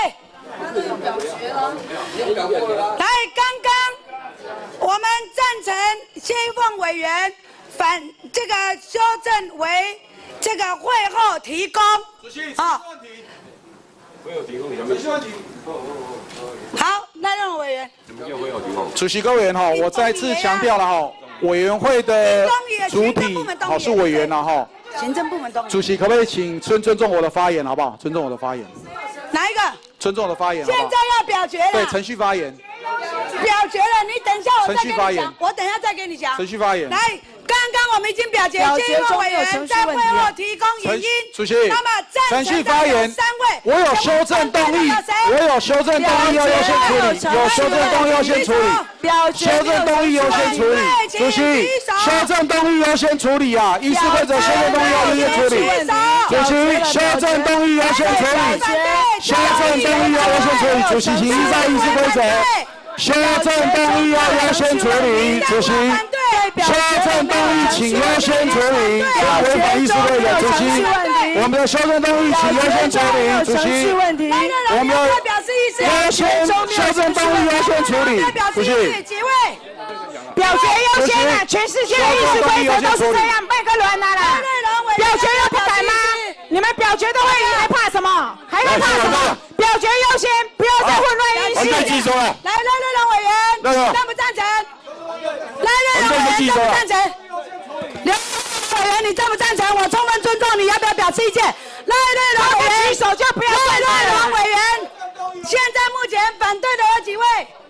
Speaker 1: 来，刚刚我们赞成谢依凤委员反这个修正为这个会后提供。好，
Speaker 14: 会后提供有没有？
Speaker 1: 好，赖任委员。
Speaker 14: 什么叫会后提供？
Speaker 6: 主席各位委员哈，我再次强调了哈，委员会的主体好是委员了哈。
Speaker 1: 行政部门都。
Speaker 6: 主席可不可以请尊重我的发言好不好？尊重我的发言。
Speaker 1: 哪一个？
Speaker 6: 尊重我的发言好不好。
Speaker 1: 现在要表决了。
Speaker 6: 对，程序发言。
Speaker 1: 表决了，你等一下我再跟你讲，我等一下再跟你讲。
Speaker 6: 程序发言。
Speaker 1: 来，刚刚我们已经表决，谢依凤委员在会后提供语音。
Speaker 6: 主席，
Speaker 1: 那么
Speaker 6: 程序发言
Speaker 1: 3位，
Speaker 6: 我有修正动议，我有修正动议要优先处理，有修正动议优先处理，修正动议优先处理。主席，修正动议优先处理啊！议事规则修正动议要优先处理。主席，修正动议优先处理，修正动议要优先处理。主席，请依照议事规则。修正动议要优先处理，主席。修正动议请优先处理，不要违反议事规则。主席，我们的修正动议请优先处理，主席。我们优先修正动议优先处理，主席。
Speaker 15: 表决优先啊！全世界的议事规则都是这样，麦克伦啦。表决又不敢吗？你们表决都会赢，还怕什么？还会怕什么？表决优先，不要再混乱议事。
Speaker 14: 来，
Speaker 1: 赖任委员，赞不赞成？赖任委员赞不赞成？刘委员，你赞不赞成？我充分尊重你，要不要表示意见？赖任委员，
Speaker 15: 举手就不要
Speaker 1: 赖任委员，现在目前反对的有几位？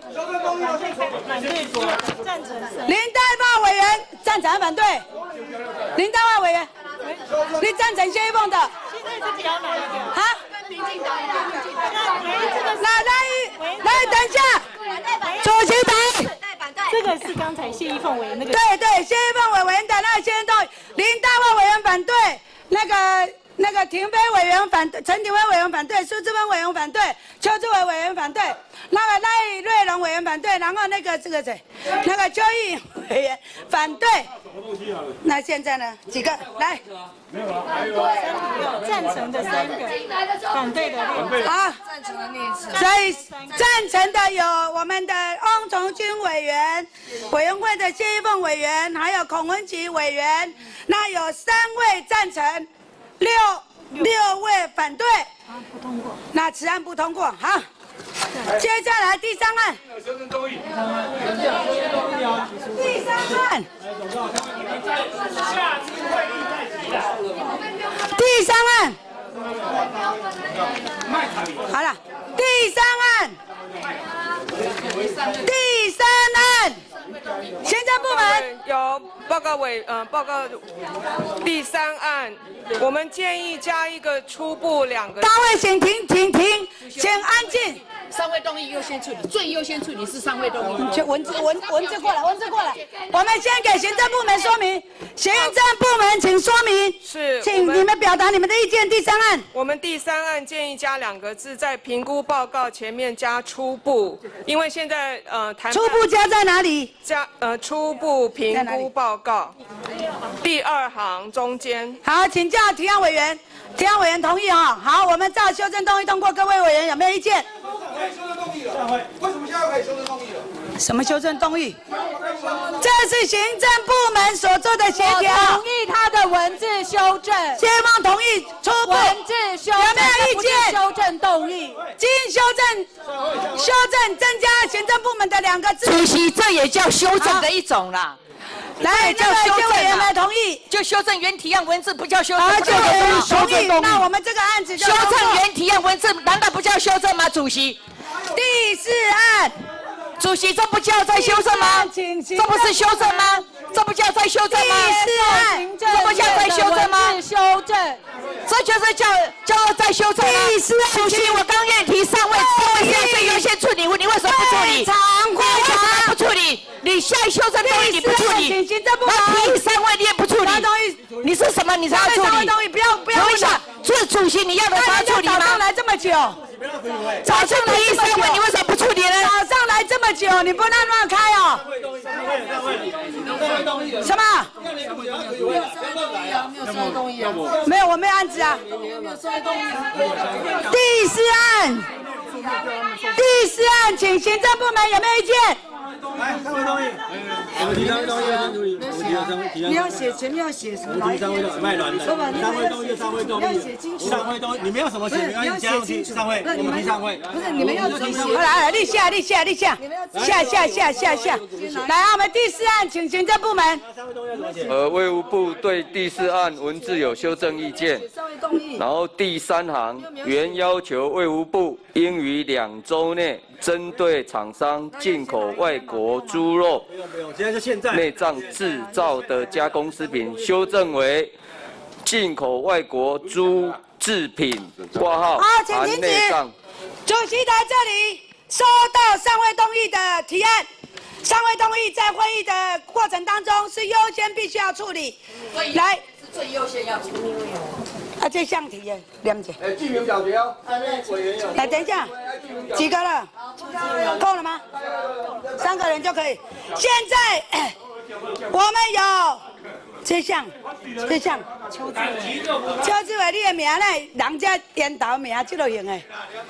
Speaker 1: 林代发委员赞成反对？林代发委员，你赞成谢依凤的？啊？来，等一下，主席台。
Speaker 16: 这个是刚才谢依凤委员那个。
Speaker 1: 对，谢依凤委员的那个先动，林代发委员反对，那个廷飞委员反对，陈廷辉委员反对，苏志芬委员反对，邱志伟委员反对，那个赖瑞龙委员反对，然后那个谁，那个邱毅委员反对。那现在呢？几个来？
Speaker 16: 没有了，还有赞成的3个，反对的6个。
Speaker 1: 好，所以赞成的有我们的翁崇军委员，委员会的谢依凤委员，还有孔文吉委员。那有3位赞成，6位反对。
Speaker 16: 不通过。
Speaker 1: 那此案不通过。好，接下来第3案。第3案。第3案。好了，第3案。行政部门
Speaker 17: 有报告第3案，我们建议加一个初步2个。
Speaker 1: 大会请停，请安静。
Speaker 18: 3位动议优先处理，最优先处理是3位动议。
Speaker 1: 文字过来。我们先给行政部门说明，行政部门请说明。
Speaker 17: 是，
Speaker 1: 请你们表达你们的意见。第3案，
Speaker 17: 我们第3案建议加2个字，在评估报告前面加初步，因为现在谈
Speaker 1: 初步加在哪里？
Speaker 17: 加初步评估报告，第2行中间。
Speaker 1: 好，请教提案委员。提案委员同意哈。好，我们照修正动议通过，各位委员有没有意见？
Speaker 6: 可以修正动议了，为什么现在可以修正动议了？
Speaker 1: 什么修正动议？这是行政部门所做的协调。
Speaker 16: 我同意他的文字修正。
Speaker 1: 谢望同意初步
Speaker 16: 文字修正，
Speaker 1: 有没有意见？
Speaker 16: 修正动议，
Speaker 1: 经修正增加行政部门的2个字。
Speaker 18: 主席，这也叫修正的一种啦。
Speaker 1: 来，那个谢委员来同意，
Speaker 18: 就修正原提案文字，不叫修正。
Speaker 1: 谢委员同意，那我们这个案子就
Speaker 18: 修正原提案文字，难道不叫修正吗？主席，
Speaker 1: 第4案，
Speaker 18: 主席，这不叫再修正吗？这不是修正吗？这不叫再修正吗？
Speaker 1: 第4案，
Speaker 18: 这不叫再修正吗？
Speaker 16: 修正，
Speaker 18: 这就是叫再修正吗？
Speaker 1: 第4案，
Speaker 18: 主席，我刚愿提3位是要最优先处理，你为什么不处理？
Speaker 1: 常会
Speaker 18: 不处理？你下修正动议你不处理，那提3位你也不处理，你是什么？你才要处理？
Speaker 1: 不要
Speaker 18: 等一下，是主席你要的他处理吗？
Speaker 1: 早上来这么久，
Speaker 18: 早上提3位你为什么不处理呢？
Speaker 1: 早上来这么久，你不让乱开哦。 什么？没有，我没有案子啊。第四案，请行政部门有没有意见？
Speaker 19: 来，三位同意。我们提三位同意啊。
Speaker 13: 你要写前面要写什么？
Speaker 19: 我提三位同意，卖卵的。三位同意，三位同意。要写清楚。三位同意，你们要什么写？没关系，加上去。三位，我们提三位。不是，
Speaker 13: 你们要怎么写？
Speaker 1: 来，立下。来，我们第四案，请行政部门。
Speaker 20: 卫福部对第四案文字有修正意见。然后第三行原要求卫福部应于2周内针对厂商进口外国猪肉内脏制造的加工食品修正为进口外国猪制品挂号含内脏。
Speaker 1: 主席台这里收到尚未动议的提案，尚未动议在会议的过程当中是优先必须要处理。来，
Speaker 18: 最优先要处理。
Speaker 1: 这项题耶，两姐。
Speaker 19: 记名表决哦。
Speaker 1: 来，等一下，几个了？够了吗？3个人就可以。现在我们有这项，邱志伟，你的名呢？人家颠倒名，这都用诶。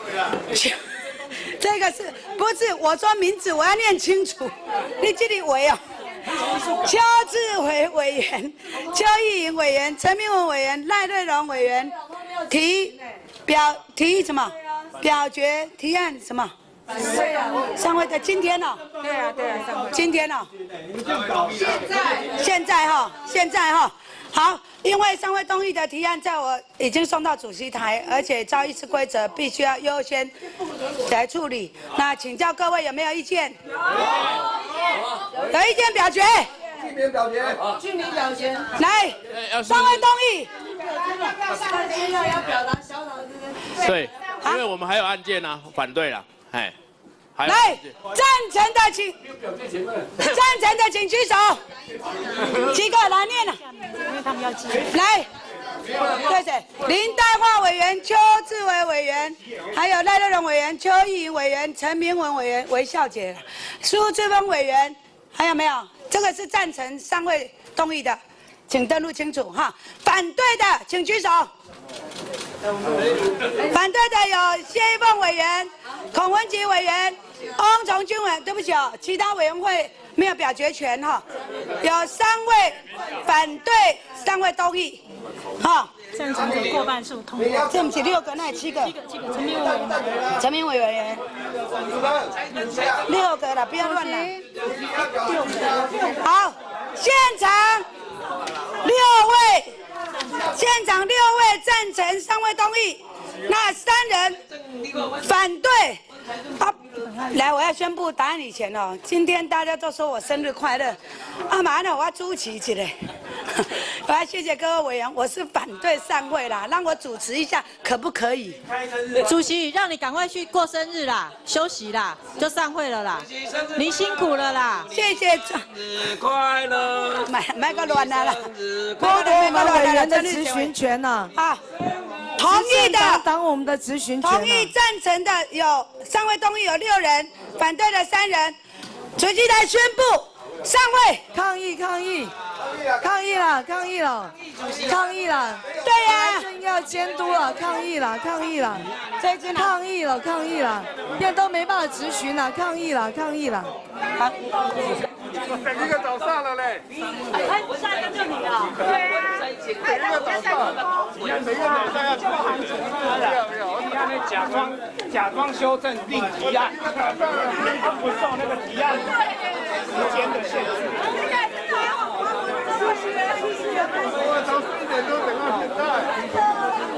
Speaker 1: 这个是不是我说名字？我要念清楚。你这里伟哦。邱志伟委员、邱意莹委员、陈明文委员、赖瑞荣委员提什么？表决提案什么？上会的今天哦。对啊，今天哦。现在哈。好，因为尚未动议的提案在我已经送到主席台，而且照议事规则必须要优先来处理。那请教各位有没有意见？有意见表决。
Speaker 19: 居民表决。
Speaker 1: 来，尚未动议。
Speaker 21: 要表达小党对，因为我们还有案件啊，反对了，哎。
Speaker 1: 来，赞成的请举手。几个来念了？因为他们要记。来，对谁？林黛华委员、邱志伟委员，还有赖瑞荣委员、邱意莹委员、陈明文委员、韦孝杰、苏志芬委员，还有没有？这个是赞成尚未动议的，请登录清楚哈。反对的请举手。反对的有谢依凤委员、孔文吉委员、翁崇军委员，对不起哦，其他委员会没有表决权哈。有3位反对，3位同意，哈。
Speaker 16: 赞成的过半数通过。
Speaker 1: 这不是6个，那7个。陈明伟委员。6个了，不要乱了。好，现场6位赞成，3位同意，那3人反对。来，我要宣布答案以前哦，今天大家都说我生日快乐，马上我要主持一下。我要谢谢各位委员，我是反对散会啦，让我主持一下可不可以？
Speaker 16: 主席，让你赶快去过生日啦，休息啦，就散会了啦。您辛苦了啦，
Speaker 1: 谢谢。
Speaker 20: 生日快乐！
Speaker 1: 买个乱啦，
Speaker 13: 剥夺我们委员的质询权呐。
Speaker 1: 啊，同意的
Speaker 13: 挡我们的质询权。
Speaker 1: 同意赞成的有3位同意有6人，反对的3人。主席台宣布散会。
Speaker 13: 抗议了！对
Speaker 1: 呀，
Speaker 13: 正要监督了，抗议了！现在都没办法质询了，抗议了！
Speaker 1: 好。
Speaker 19: 一个早上了嘞。
Speaker 18: 我下一个就你了。对啊。
Speaker 19: 一个早上。每个早上要执行。提案的假装修正并提案，不受那个提案时间的限制。我从4点多等到现在。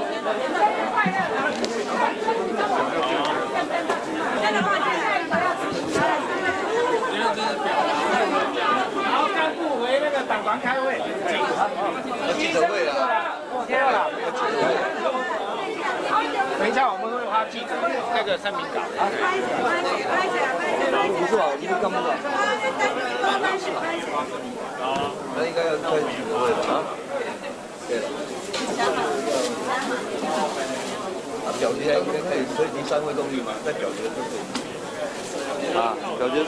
Speaker 19: 然后干部回那个党团开会。
Speaker 12: 记者会了。
Speaker 19: 等一下，我们会发记者那个声明稿。
Speaker 12: 不是吧？你是干部的。那应该要开记者会吧？啊？对了。表决应该可以提3位动议嘛，在表决就可以。啊，表决。